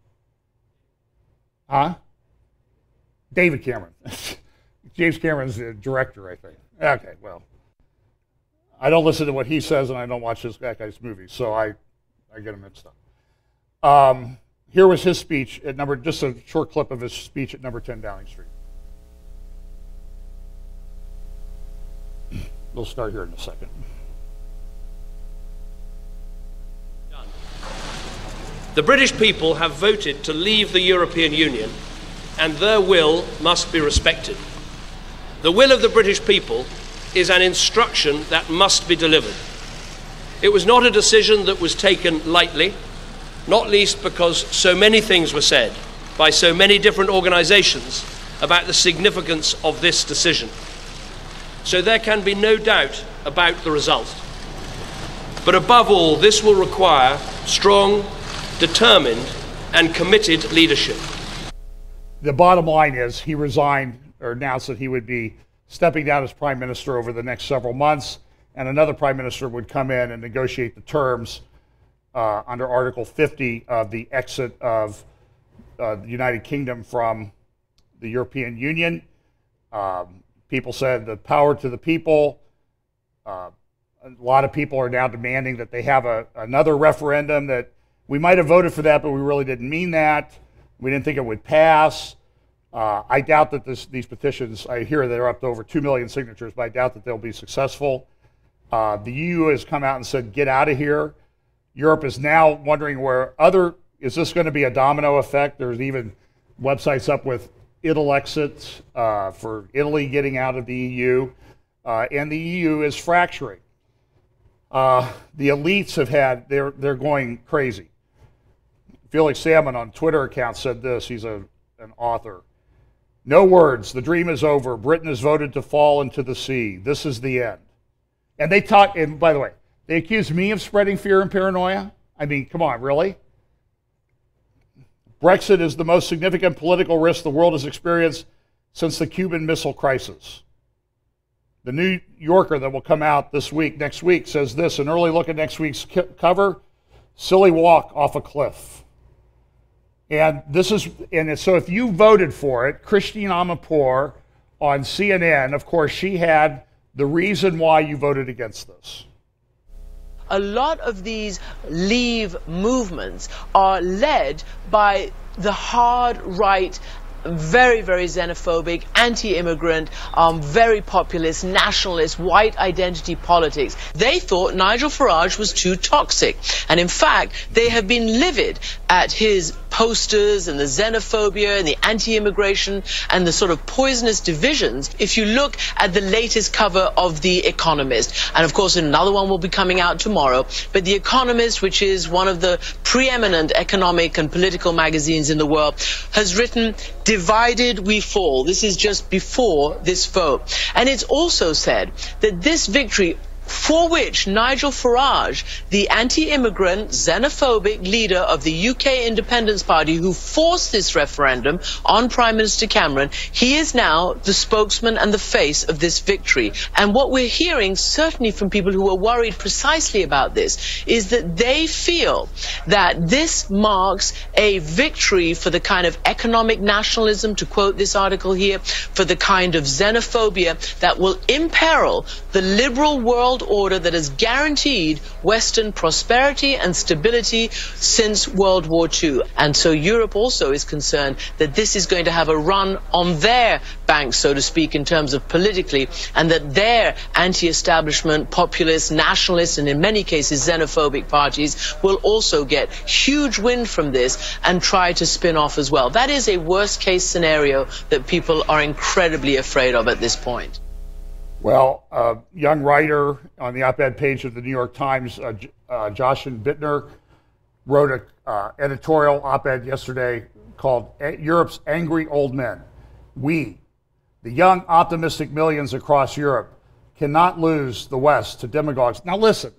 Huh? David Cameron. James Cameron's the director, I think. Okay, well, I don't listen to what he says, and I don't watch this that guy's movies, so I, I get him mixed up. Um, here was his speech at number, just a short clip of his speech at number ten Downing Street. We'll start here in a second. The British people have voted to leave the European Union, and their will must be respected. The will of the British people is an instruction that must be delivered. It was not a decision that was taken lightly, not least because so many things were said by so many different organizations about the significance of this decision. So there can be no doubt about the result. But above all, this will require strong, determined, and committed leadership. The bottom line is he resigned, or announced that he would be stepping down as prime minister over the next several months, and another prime minister would come in and negotiate the terms uh, under Article fifty of the exit of uh, the United Kingdom from the European Union. Um, people said the power to the people. Uh, a lot of people are now demanding that they have a, another referendum, that we might have voted for that, but we really didn't mean that. We didn't think it would pass. Uh, I doubt that this, these petitions, I hear they're up to over two million signatures, but I doubt that they'll be successful. Uh, the E U has come out and said, get out of here. Europe is now wondering where other, is this going to be a domino effect? There's even websites up with Ital exits uh, for Italy getting out of the E U. Uh, and the E U is fracturing. Uh, the elites have had, they're, they're going crazy. Felix Salmon on Twitter account said this, he's a, an author. No words. The dream is over. Britain has voted to fall into the sea. This is the end. And they talk, and by the way, they accuse me of spreading fear and paranoia. I mean, come on, really? Brexit is the most significant political risk the world has experienced since the Cuban Missile Crisis. The New Yorker that will come out this week, next week, says this, an early look at next week's cover, silly walk off a cliff. And this is, and so if you voted for it, Christine Amanpour on C N N, of course, she had the reason why you voted against this. A lot of these leave movements are led by the hard right, very, very xenophobic, anti-immigrant, um, very populist, nationalist, white identity politics. They thought Nigel Farage was too toxic. And in fact, they have been livid at his posters and the xenophobia and the anti-immigration and the sort of poisonous divisions. If you look at the latest cover of The Economist, and of course another one will be coming out tomorrow, but The Economist, which is one of the preeminent economic and political magazines in the world, has written, "Divided we fall." This is just before this vote. And it's also said that this victory, for which Nigel Farage, the anti-immigrant, xenophobic leader of the U K Independence Party who forced this referendum on Prime Minister Cameron, he is now the spokesman and the face of this victory. And what we're hearing, certainly from people who are worried precisely about this, is that they feel that this marks a victory for the kind of economic nationalism, to quote this article here, for the kind of xenophobia that will imperil the liberal world order that has guaranteed Western prosperity and stability since World War Two. And so Europe also is concerned that this is going to have a run on their banks, so to speak, in terms of politically, and that their anti-establishment, populist, nationalist, and in many cases xenophobic parties will also get huge wind from this and try to spin off as well. That is a worst-case scenario that people are incredibly afraid of at this point. Well, a uh, young writer on the op-ed page of the New York Times, uh, uh, Jocelyn Bittner, wrote an uh, editorial op-ed yesterday called Europe's Angry Old Men. We, the young optimistic millions across Europe, cannot lose the West to demagogues. Now listen,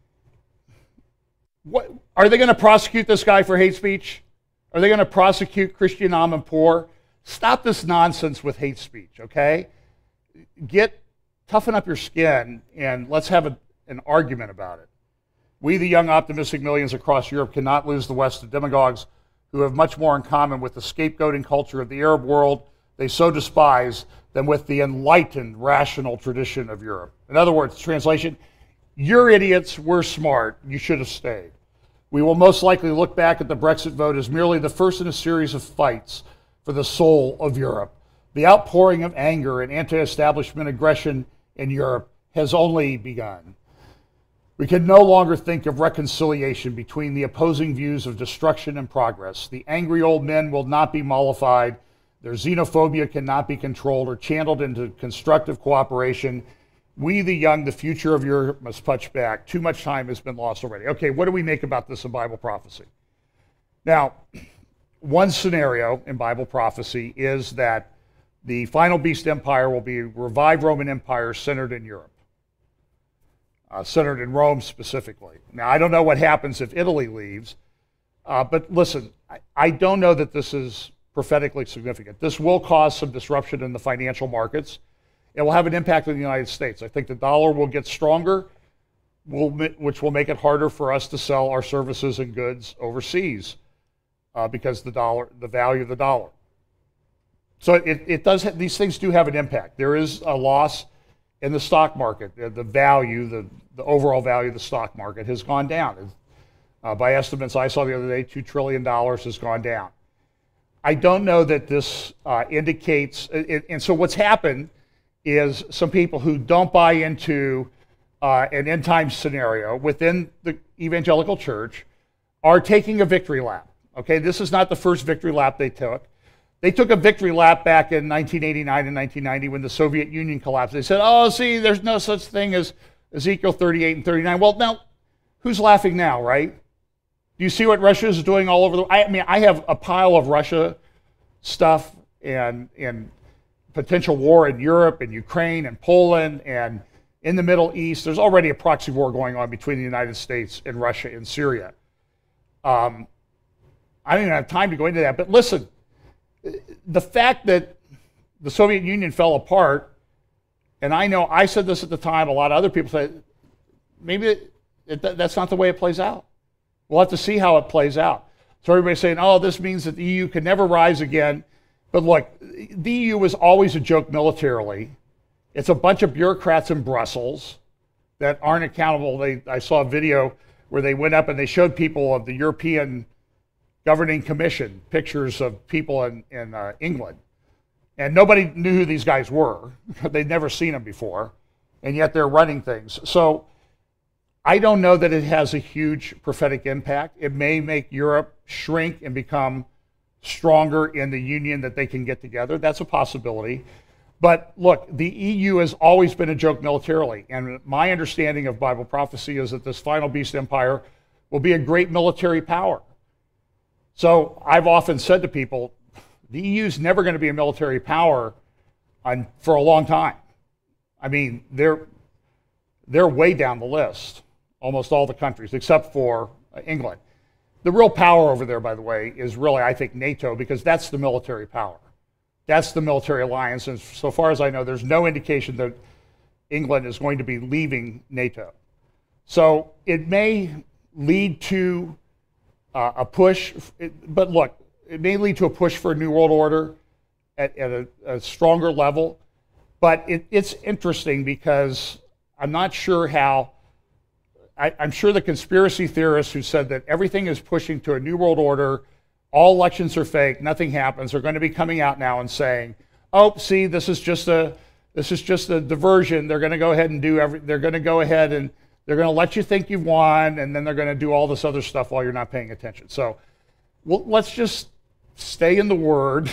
what, are they going to prosecute this guy for hate speech? Are they going to prosecute Christine Amanpour? Stop this nonsense with hate speech, okay? Get Toughen up your skin and let's have a, an argument about it. We, the young optimistic millions across Europe, cannot lose the West to demagogues who have much more in common with the scapegoating culture of the Arab world they so despise than with the enlightened, rational tradition of Europe. In other words, translation, you're idiots, we're smart, you should have stayed. We will most likely look back at the Brexit vote as merely the first in a series of fights for the soul of Europe. The outpouring of anger and anti-establishment aggression in Europe has only begun. We can no longer think of reconciliation between the opposing views of destruction and progress. The angry old men will not be mollified. Their xenophobia cannot be controlled or channeled into constructive cooperation. We, the young, the future of Europe, must punch back. Too much time has been lost already. Okay, what do we make about this in Bible prophecy? Now, one scenario in Bible prophecy is that the final beast empire will be a revived Roman Empire centered in Europe, uh, centered in Rome specifically. Now, I don't know what happens if Italy leaves, uh, but listen, I, I don't know that this is prophetically significant. This will cause some disruption in the financial markets. It will have an impact on the United States. I think the dollar will get stronger, will, which will make it harder for us to sell our services and goods overseas uh, because the dollar, the value of the dollar. So it, it does have, these things do have an impact. There is a loss in the stock market. The, the value, the, the overall value of the stock market has gone down. Uh, by estimates I saw the other day, two trillion dollars has gone down. I don't know that this uh, indicates, it, and so what's happened is some people who don't buy into uh, an end time scenario within the evangelical church are taking a victory lap. Okay, this is not the first victory lap they took. They took a victory lap back in nineteen eighty-nine and nineteen ninety when the Soviet Union collapsed. They said, oh, see, there's no such thing as Ezekiel thirty-eight and thirty-nine. Well, now, who's laughing now, right? Do you see what Russia is doing all over the world? I mean, I have a pile of Russia stuff and, and potential war in Europe and Ukraine and Poland and in the Middle East. There's already a proxy war going on between the United States and Russia and Syria. Um, I don't even have time to go into that, but listen, the fact that the Soviet Union fell apart, and I know I said this at the time, a lot of other people said, maybe it, it, that's not the way it plays out. We'll have to see how it plays out. So everybody's saying, oh, this means that the E U can never rise again. But look, the E U was always a joke militarily. It's a bunch of bureaucrats in Brussels that aren't accountable. They, I saw a video where they went up and they showed people of the European Governing Commission, pictures of people in, in uh, England. And nobody knew who these guys were. They'd never seen them before. And yet they're running things. So I don't know that it has a huge prophetic impact. It may make Europe shrink and become stronger in the union that they can get together. That's a possibility. But look, the E U has always been a joke militarily. And my understanding of Bible prophecy is that this final beast empire will be a great military power. So I've often said to people, the E U is never going to be a military power on, for a long time. I mean, they're, they're way down the list, almost all the countries, except for uh, England. The real power over there, by the way, is really, I think, NATO, because that's the military power. That's the military alliance, and so far as I know, there's no indication that England is going to be leaving NATO. So it may lead to uh, a push, it, but look, it may lead to a push for a new world order at, at a, a stronger level. But it, it's interesting because I'm not sure how, I, I'm sure the conspiracy theorists who said that everything is pushing to a new world order, all elections are fake, nothing happens, are going to be coming out now and saying, oh, see, this is just a, this is just a diversion. They're going to go ahead and do every, they're going to go ahead and they're going to let you think you've won, and then they're going to do all this other stuff while you're not paying attention. So well, let's just stay in the Word.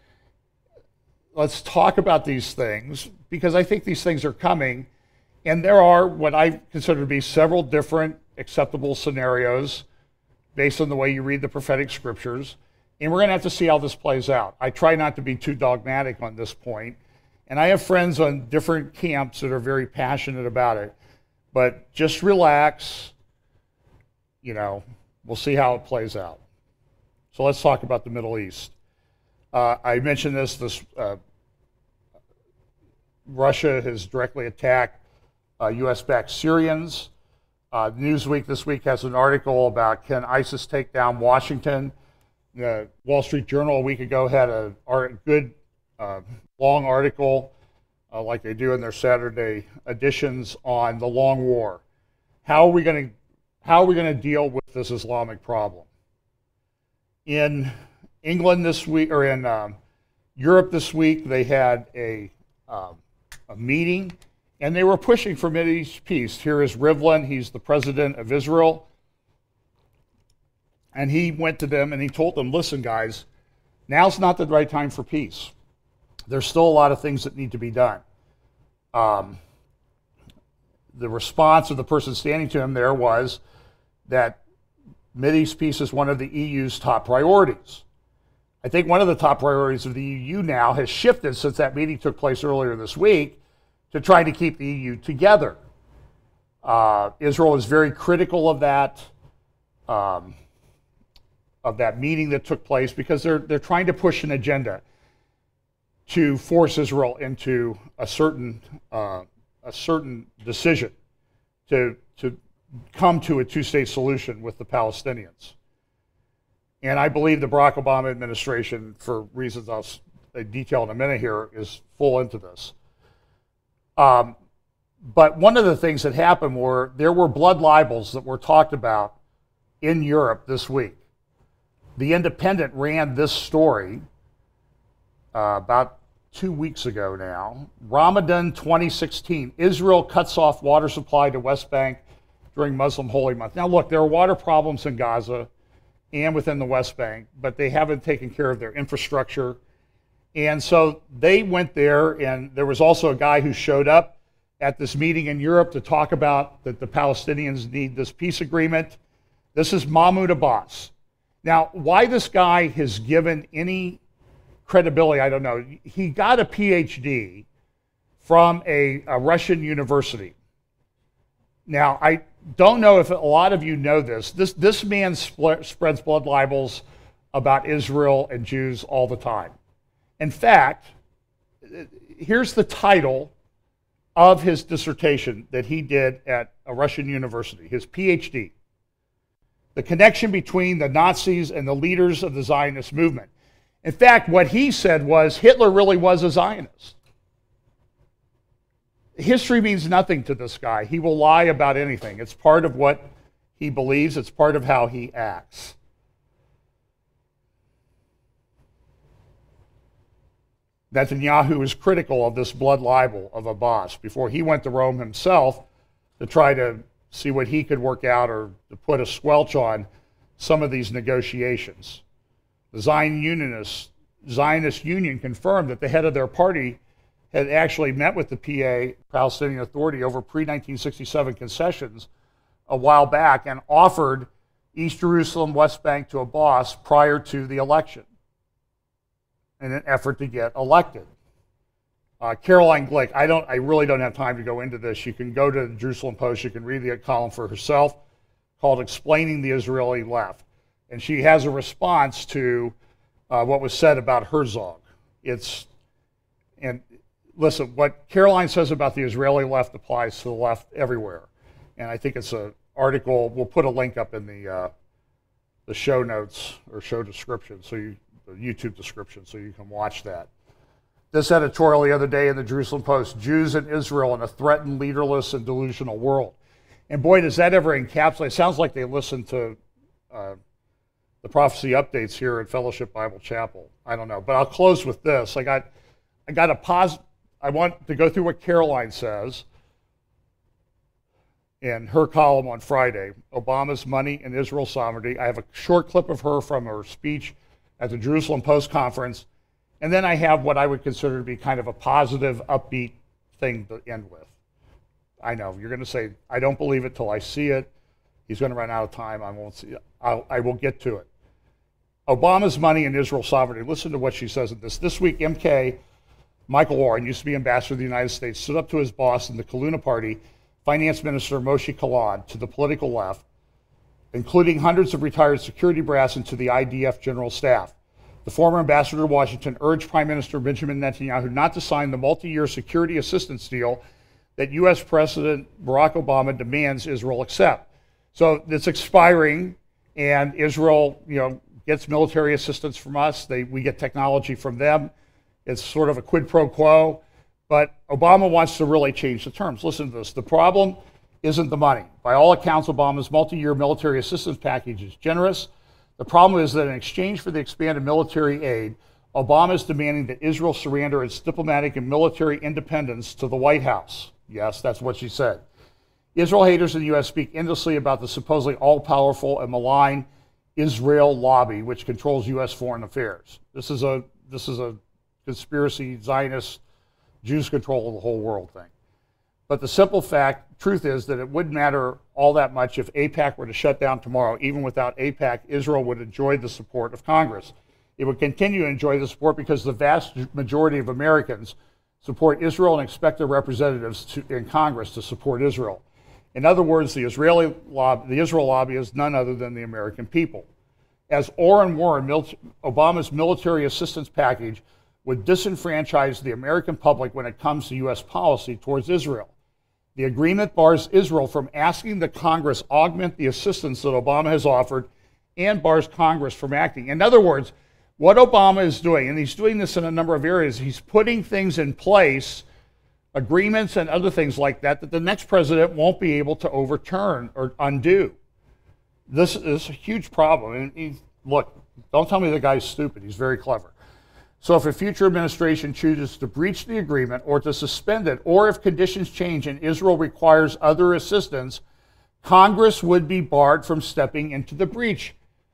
Let's talk about these things, because I think these things are coming, and there are what I consider to be several different acceptable scenarios based on the way you read the prophetic scriptures, and we're going to have to see how this plays out. I try not to be too dogmatic on this point, and I have friends on different camps that are very passionate about it, but just relax, you know, we'll see how it plays out. So let's talk about the Middle East. Uh, I mentioned this, this uh, Russia has directly attacked uh, U S-backed Syrians. Uh, Newsweek this week has an article about, can ISIS take down Washington? The Wall Street Journal a week ago had a, a good uh, long article, uh, like they do in their Saturday editions, on the long war. How are we going to how are we going to deal with this Islamic problem? In England this week, or in um, Europe this week, they had a, um, a meeting, and they were pushing for Mideast peace. Here is Rivlin, he's the president of Israel, and he went to them and he told them, listen guys, now's not the right time for peace. There's still a lot of things that need to be done. Um, the response of the person standing to him there was that Mideast peace is one of the E U's top priorities. I think one of the top priorities of the E U now has shifted since that meeting took place earlier this week to trying to keep the E U together. Uh, Israel is very critical of that, um, of that meeting that took place, because they're, they're trying to push an agenda to force Israel into a certain, uh, a certain decision to, to come to a two-state solution with the Palestinians. And I believe the Barack Obama administration, for reasons I'll detail in a minute here, is full into this. Um, but one of the things that happened were there were blood libels that were talked about in Europe this week. The Independent ran this story uh, about two weeks ago now. Ramadan twenty sixteen, Israel cuts off water supply to West Bank during Muslim Holy Month. Now look, there are water problems in Gaza and within the West Bank, but they haven't taken care of their infrastructure. And so they went there, and there was also a guy who showed up at this meeting in Europe to talk about that the Palestinians need this peace agreement. This is Mahmoud Abbas. Now, why this guy has given any credibility, I don't know. He got a P H D from a, a Russian university. Now, I don't know if a lot of you know this. This, this man spl- spreads blood libels about Israel and Jews all the time. In fact, here's the title of his dissertation that he did at a Russian university, his P H D. The connection between the Nazis and the leaders of the Zionist movement. In fact, what he said was Hitler really was a Zionist. History means nothing to this guy. He will lie about anything. It's part of what he believes. It's part of how he acts. Netanyahu is critical of this blood libel of Abbas before he went to Rome himself to try to see what he could work out or to put a squelch on some of these negotiations. The Zion Unionists, Zionist Union confirmed that the head of their party had actually met with the P A, Palestinian Authority, over pre nineteen sixty-seven concessions a while back and offered East Jerusalem, West Bank to Abbas prior to the election in an effort to get elected. Uh, Caroline Glick, I don't, I really don't have time to go into this. You can go to the Jerusalem Post, you can read the column for herself called Explaining the Israeli Left. And she has a response to uh, what was said about Herzog. It's, and listen, what Caroline says about the Israeli left applies to the left everywhere. And I think it's an article, we'll put a link up in the, uh, the show notes or show description, so you, the YouTube description, so you can watch that. This editorial the other day in the Jerusalem Post, Jews in Israel in a threatened, leaderless, and delusional world. And boy, does that ever encapsulate. It sounds like they listen to uh, the prophecy updates here at Fellowship Bible Chapel. I don't know, but I'll close with this. I got, I got a pos. I want to go through what Caroline says in her column on Friday, Obama's Money and Israel Sovereignty. I have a short clip of her from her speech at the Jerusalem Post conference. And then I have what I would consider to be kind of a positive, upbeat thing to end with. I know, you're going to say, I don't believe it till I see it. He's going to run out of time. I won't see it. I'll, I will get to it. Obama's Money and Israel Sovereignty. Listen to what she says in this. This week, M K, Michael Warren, used to be ambassador of the United States, stood up to his boss in the Kaluna Party, Finance Minister Moshe Kalan, to the political left, including hundreds of retired security brass and to the I D F General Staff. The former ambassador to Washington urged Prime Minister Benjamin Netanyahu not to sign the multi-year security assistance deal that U S President Barack Obama demands Israel accept. So it's expiring, and Israel, you know, gets military assistance from us. They, we get technology from them. It's sort of a quid pro quo, but Obama wants to really change the terms. Listen to this. The problem isn't the money. By all accounts, Obama's multi-year military assistance package is generous. The problem is that in exchange for the expanded military aid, Obama is demanding that Israel surrender its diplomatic and military independence to the White House. Yes, that's what she said. Israel haters in the U S speak endlessly about the supposedly all-powerful and malign Israel lobby, which controls U S foreign affairs. This is a, this is a conspiracy, Zionist, Jews control the whole world thing. But the simple fact, truth is that it wouldn't matter all that much if AIPAC were to shut down tomorrow. Even without AIPAC, Israel would enjoy the support of Congress. It would continue to enjoy the support because the vast majority of Americans support Israel and expect their representatives to, in Congress to support Israel. In other words, the Israeli lobby, the Israel lobby is none other than the American people. As Orrin Warren, mil- Obama's military assistance package would disenfranchise the American public when it comes to U S policy towards Israel. The agreement bars Israel from asking the Congress augment the assistance that Obama has offered and bars Congress from acting. In other words, what Obama is doing, and he's doing this in a number of areas, he's putting things in place, agreements and other things like that, that the next president won't be able to overturn or undo. This is a huge problem. And he, look, don't tell me the guy's stupid. He's very clever. So if a future administration chooses to breach the agreement or to suspend it, or if conditions change and Israel requires other assistance, Congress would be barred from stepping into the breach.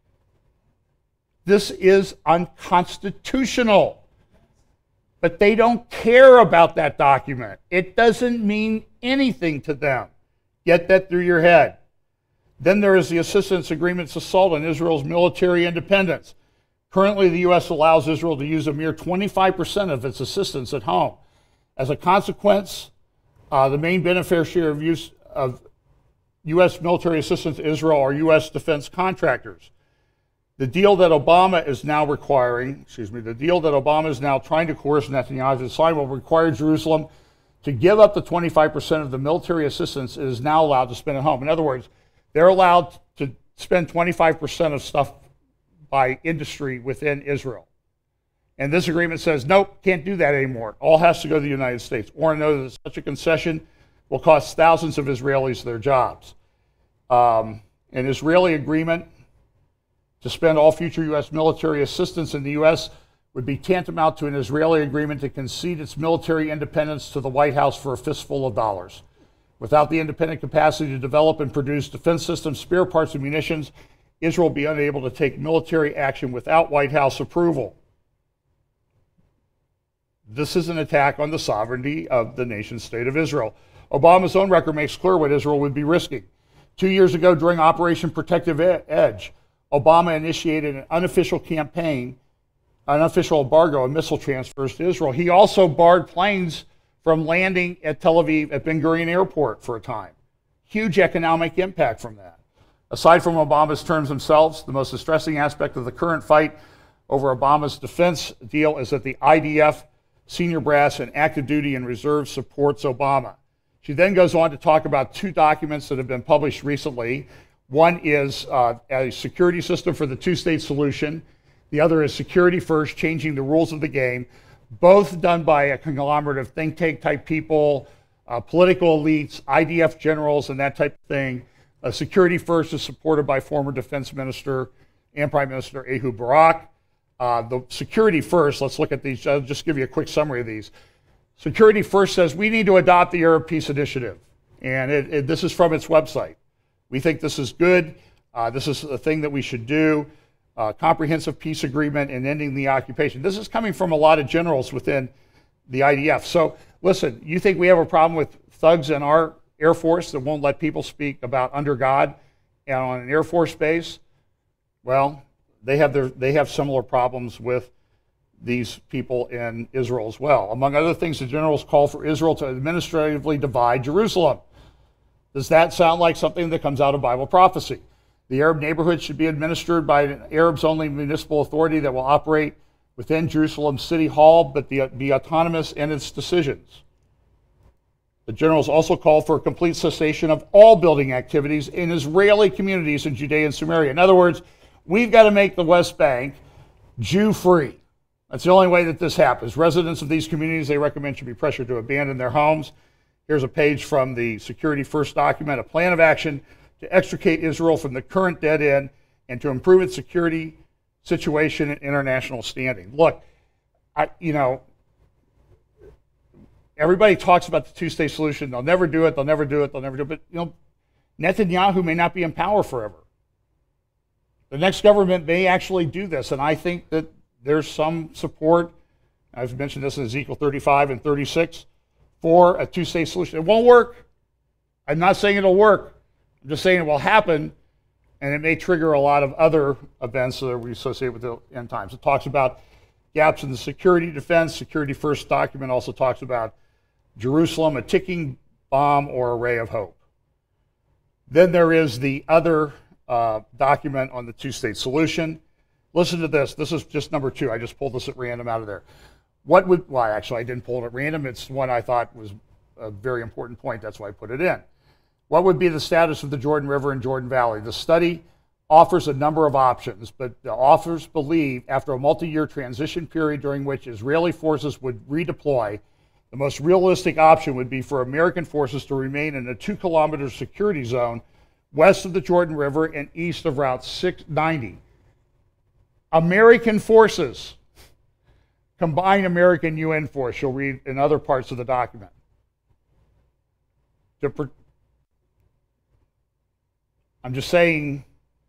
This is unconstitutional. But they don't care about that document. It doesn't mean anything to them. Get that through your head. Then there is the assistance agreement's assault on Israel's military independence. Currently, the U S allows Israel to use a mere twenty-five percent of its assistance at home. As a consequence, uh, the main beneficiary of, use, of U S military assistance to Israel are U S defense contractors. The deal that Obama is now requiring, excuse me, the deal that Obama is now trying to coerce Netanyahu to sign will require Jerusalem to give up the twenty-five percent of the military assistance it is now allowed to spend at home. In other words, they're allowed to spend twenty-five percent of stuff by industry within Israel. And this agreement says, nope, can't do that anymore. It all has to go to the United States. Or know that such a concession will cost thousands of Israelis their jobs. Um, an Israeli agreement to spend all future U S military assistance in the U S would be tantamount to an Israeli agreement to concede its military independence to the White House for a fistful of dollars. Without the independent capacity to develop and produce defense systems, spare parts, and munitions, Israel will be unable to take military action without White House approval. This is an attack on the sovereignty of the nation state of Israel. Obama's own record makes clear what Israel would be risking. Two years ago, during Operation Protective Edge, Obama initiated an unofficial campaign, an unofficial embargo on missile transfers to Israel. He also barred planes from landing at Tel Aviv at Ben Gurion Airport for a time. Huge economic impact from that. Aside from Obama's terms themselves, the most distressing aspect of the current fight over Obama's defense deal is that the I D F senior brass and active duty and reserve supports Obama. She then goes on to talk about two documents that have been published recently. One is uh, a security system for the two-state solution. The other is Security First, Changing the Rules of the Game, both done by a conglomerate of think tank type people, uh, political elites, I D F generals, and that type of thing. Uh, Security First is supported by former Defense Minister and Prime Minister Ehud Barak. Uh, the Security First, let's look at these. I'll just give you a quick summary of these. Security First says we need to adopt the Arab Peace Initiative, and it, it, this is from its website. We think this is good. Uh, this is a thing that we should do. Uh, comprehensive peace agreement and ending the occupation. This is coming from a lot of generals within the I D F. So listen, you think we have a problem with thugs in our Air Force that won't let people speak about under God and on an Air Force base? Well, they have their they have similar problems with these people in Israel as well. Among other things, the generals call for Israel to administratively divide Jerusalem. Does that sound like something that comes out of Bible prophecy? The Arab neighborhood should be administered by an Arabs-only municipal authority that will operate within Jerusalem City Hall, but be autonomous in its decisions. The generals also called for a complete cessation of all building activities in Israeli communities in Judea and Samaria. In other words, we've got to make the West Bank Jew-free. That's the only way that this happens. Residents of these communities, they recommend, should be pressured to abandon their homes. Here's a page from the Security First document, a plan of action to extricate Israel from the current dead end and to improve its security situation and international standing. Look, I, you know, everybody talks about the two-state solution. They'll never do it. They'll never do it. They'll never do it. But, you know, Netanyahu may not be in power forever. The next government may actually do this, and I think that there's some support. I've mentioned this in Ezekiel thirty-five and thirty-six for a two-state solution. It won't work. I'm not saying it'll work. I'm just saying it will happen, and it may trigger a lot of other events that we associate with the end times. It talks about gaps in the security defense. Security First document also talks about Jerusalem, a ticking bomb or a ray of hope. Then there is the other uh, document on the two-state solution. Listen to this. This is just number two. I just pulled this at random out of there. What would, well, actually, I didn't pull it at random. It's one I thought was a very important point. That's why I put it in. What would be the status of the Jordan River and Jordan Valley? The study offers a number of options, but the authors believe after a multi-year transition period during which Israeli forces would redeploy, the most realistic option would be for American forces to remain in a two-kilometer security zone west of the Jordan River and east of Route six ninety. American forces, combined American U N force, you'll read in other parts of the document. To I'm just saying,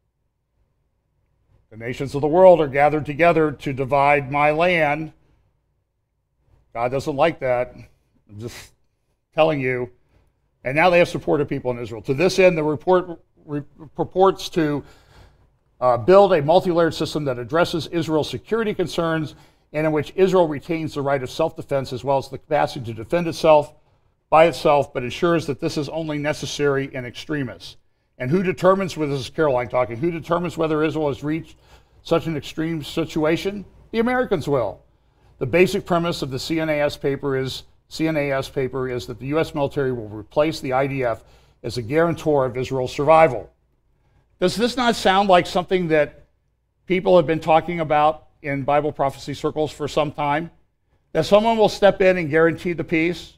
the nations of the world are gathered together to divide my land. God doesn't like that. I'm just telling you. And now they have supported people in Israel. To this end, the report re purports to uh, build a multi-layered system that addresses Israel's security concerns and in which Israel retains the right of self-defense as well as the capacity to defend itself by itself, but ensures that this is only necessary in extremis. And who determines, well, this is Caroline talking, who determines whether Israel has reached such an extreme situation? The Americans will. The basic premise of the C N A S paper is, C N A S paper is that the U S military will replace the I D F as a guarantor of Israel's survival. Does this not sound like something that people have been talking about in Bible prophecy circles for some time? That someone will step in and guarantee the peace?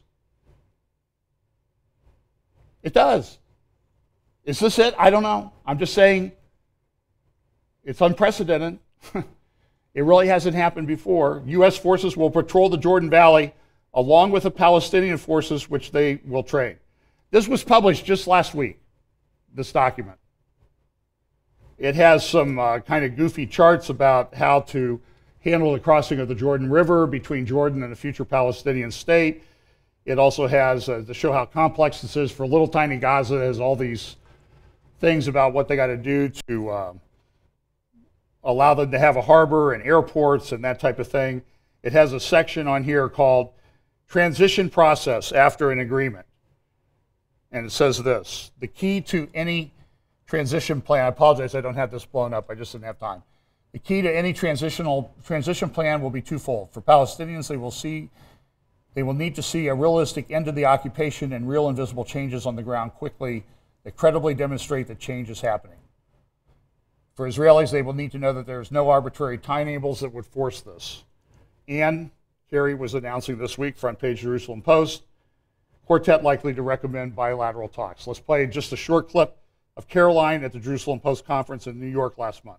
It does. Is this it? I don't know. I'm just saying it's unprecedented. It really hasn't happened before. U S forces will patrol the Jordan Valley along with the Palestinian forces, which they will train. This was published just last week, this document. It has some uh, kind of goofy charts about how to handle the crossing of the Jordan River between Jordan and a future Palestinian state. It also has, uh, to show how complex this is, for little tiny Gaza, it has all these things about what they got to do to uh, allow them to have a harbor and airports and that type of thing. It has a section on here called Transition Process After an Agreement. And it says this: the key to any transition plan, I apologize I don't have this blown up, I just didn't have time. The key to any transitional transition plan will be twofold. For Palestinians, they will see they will need to see a realistic end to the occupation and real and visible changes on the ground quickly that credibly demonstrate that change is happening. For Israelis, they will need to know that there's no arbitrary timetables that would force this. And Kerry was announcing this week, front page Jerusalem Post, quartet likely to recommend bilateral talks. Let's play just a short clip of Caroline at the Jerusalem Post conference in New York last month.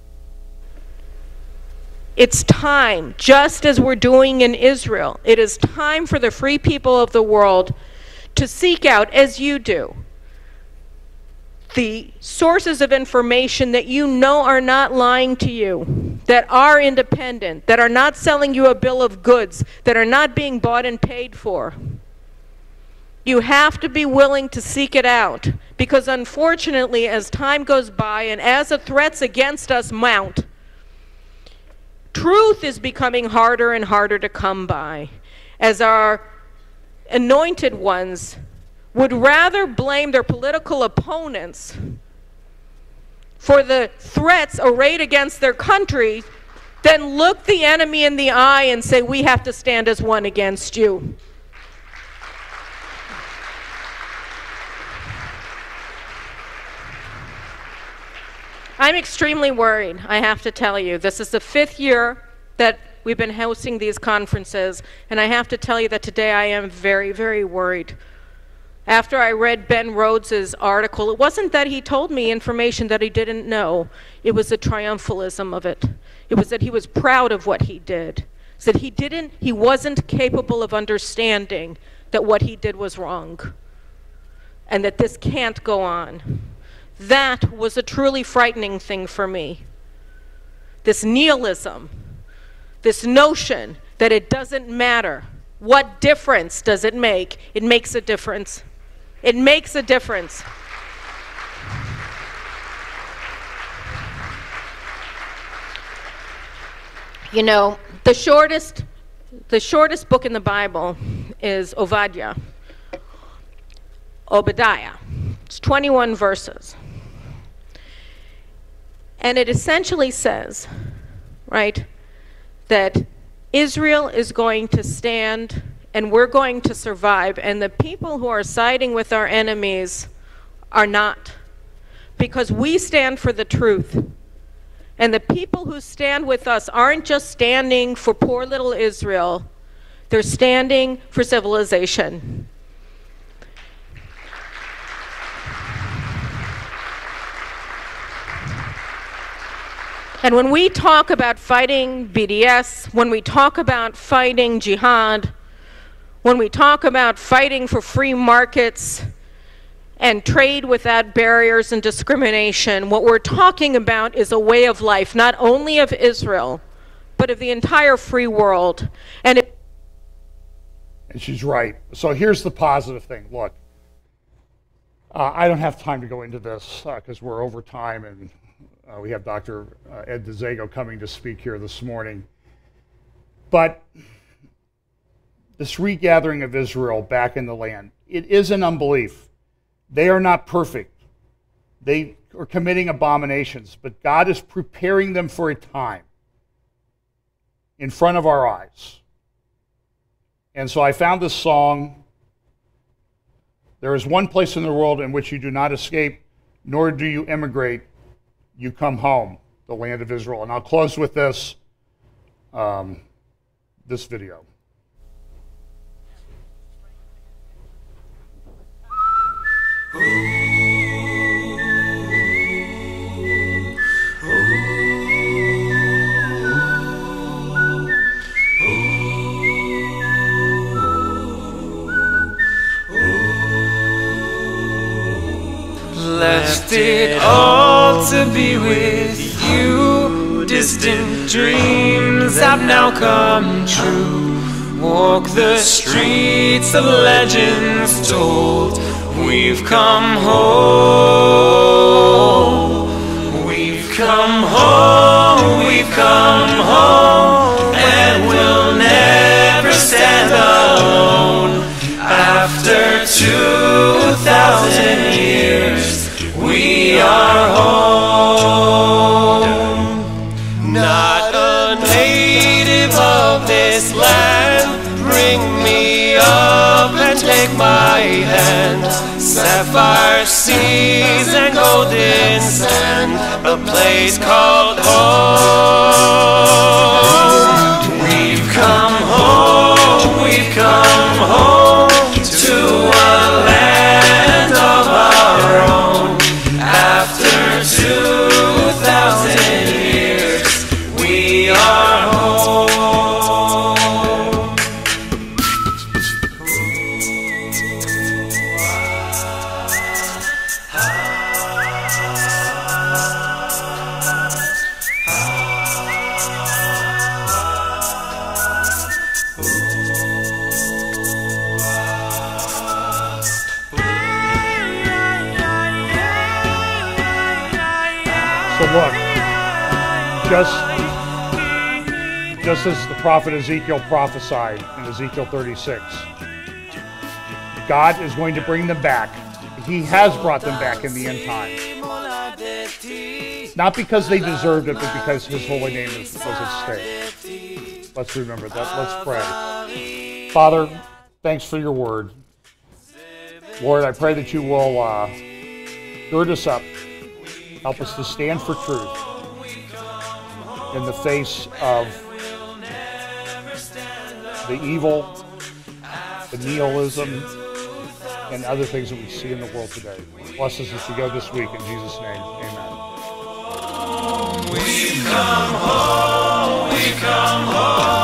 It's time, just as we're doing in Israel, it is time for the free people of the world to seek out, as you do, the sources of information that you know are not lying to you, that are independent, that are not selling you a bill of goods, that are not being bought and paid for. You have to be willing to seek it out, because unfortunately, as time goes by and as the threats against us mount, truth is becoming harder and harder to come by, as our anointed ones would rather blame their political opponents for the threats arrayed against their country than look the enemy in the eye and say, we have to stand as one against you. I'm extremely worried, I have to tell you. This is the fifth year that we've been hosting these conferences, and I have to tell you that today I am very, very worried. After I read Ben Rhodes's article, it wasn't that he told me information that he didn't know. It was the triumphalism of it. It was that he was proud of what he did. So that he didn't, he wasn't capable of understanding that what he did was wrong, and that this can't go on. That was a truly frightening thing for me. This nihilism, this notion that it doesn't matter. What difference does it make? It makes a difference. It makes a difference. You know, the shortest, the shortest book in the Bible is Obadiah, Obadiah. It's twenty-one verses. And it essentially says, right, that Israel is going to stand and we're going to survive, and the people who are siding with our enemies are not, because we stand for the truth. And the people who stand with us aren't just standing for poor little Israel, they're standing for civilization. And when we talk about fighting B D S, when we talk about fighting jihad, when we talk about fighting for free markets and trade without barriers and discrimination, what we're talking about is a way of life, not only of Israel, but of the entire free world. And, it and she's right. So here's the positive thing. Look, uh, I don't have time to go into this because uh, we're over time, and Uh, we have Doctor Uh, Ed DeZago coming to speak here this morning. But this regathering of Israel back in the land, it is an unbelief. They are not perfect. They are committing abominations, but God is preparing them for a time in front of our eyes. And so I found this song. There is one place in the world in which you do not escape, nor do you immigrate. You come home, the land of Israel. And I'll close with this, um, this video. Left it all to be with you. Distant dreams have now come true. Walk the streets of legends told. We've come home. We've come home. We've come home. And we'll never stand alone. After two thousand years, we are home. Not a native of this land, bring me up and take my hand. Sapphire seas and golden sand, a place called home. We've come home, we've come home to a land of our own. After two thousand years, we are home. So look, just, just as the prophet Ezekiel prophesied in Ezekiel thirty-six, God is going to bring them back. He has brought them back in the end time. Not because they deserved it, but because His holy name was at stake. Let's remember that. Let's pray. Father, thanks for your word. Lord, I pray that you will uh, gird us up. Help us to stand for truth in the face of the evil, the nihilism, and other things that we see in the world today. Bless us as we go this week. In Jesus' name, amen. We've come home, we've come home.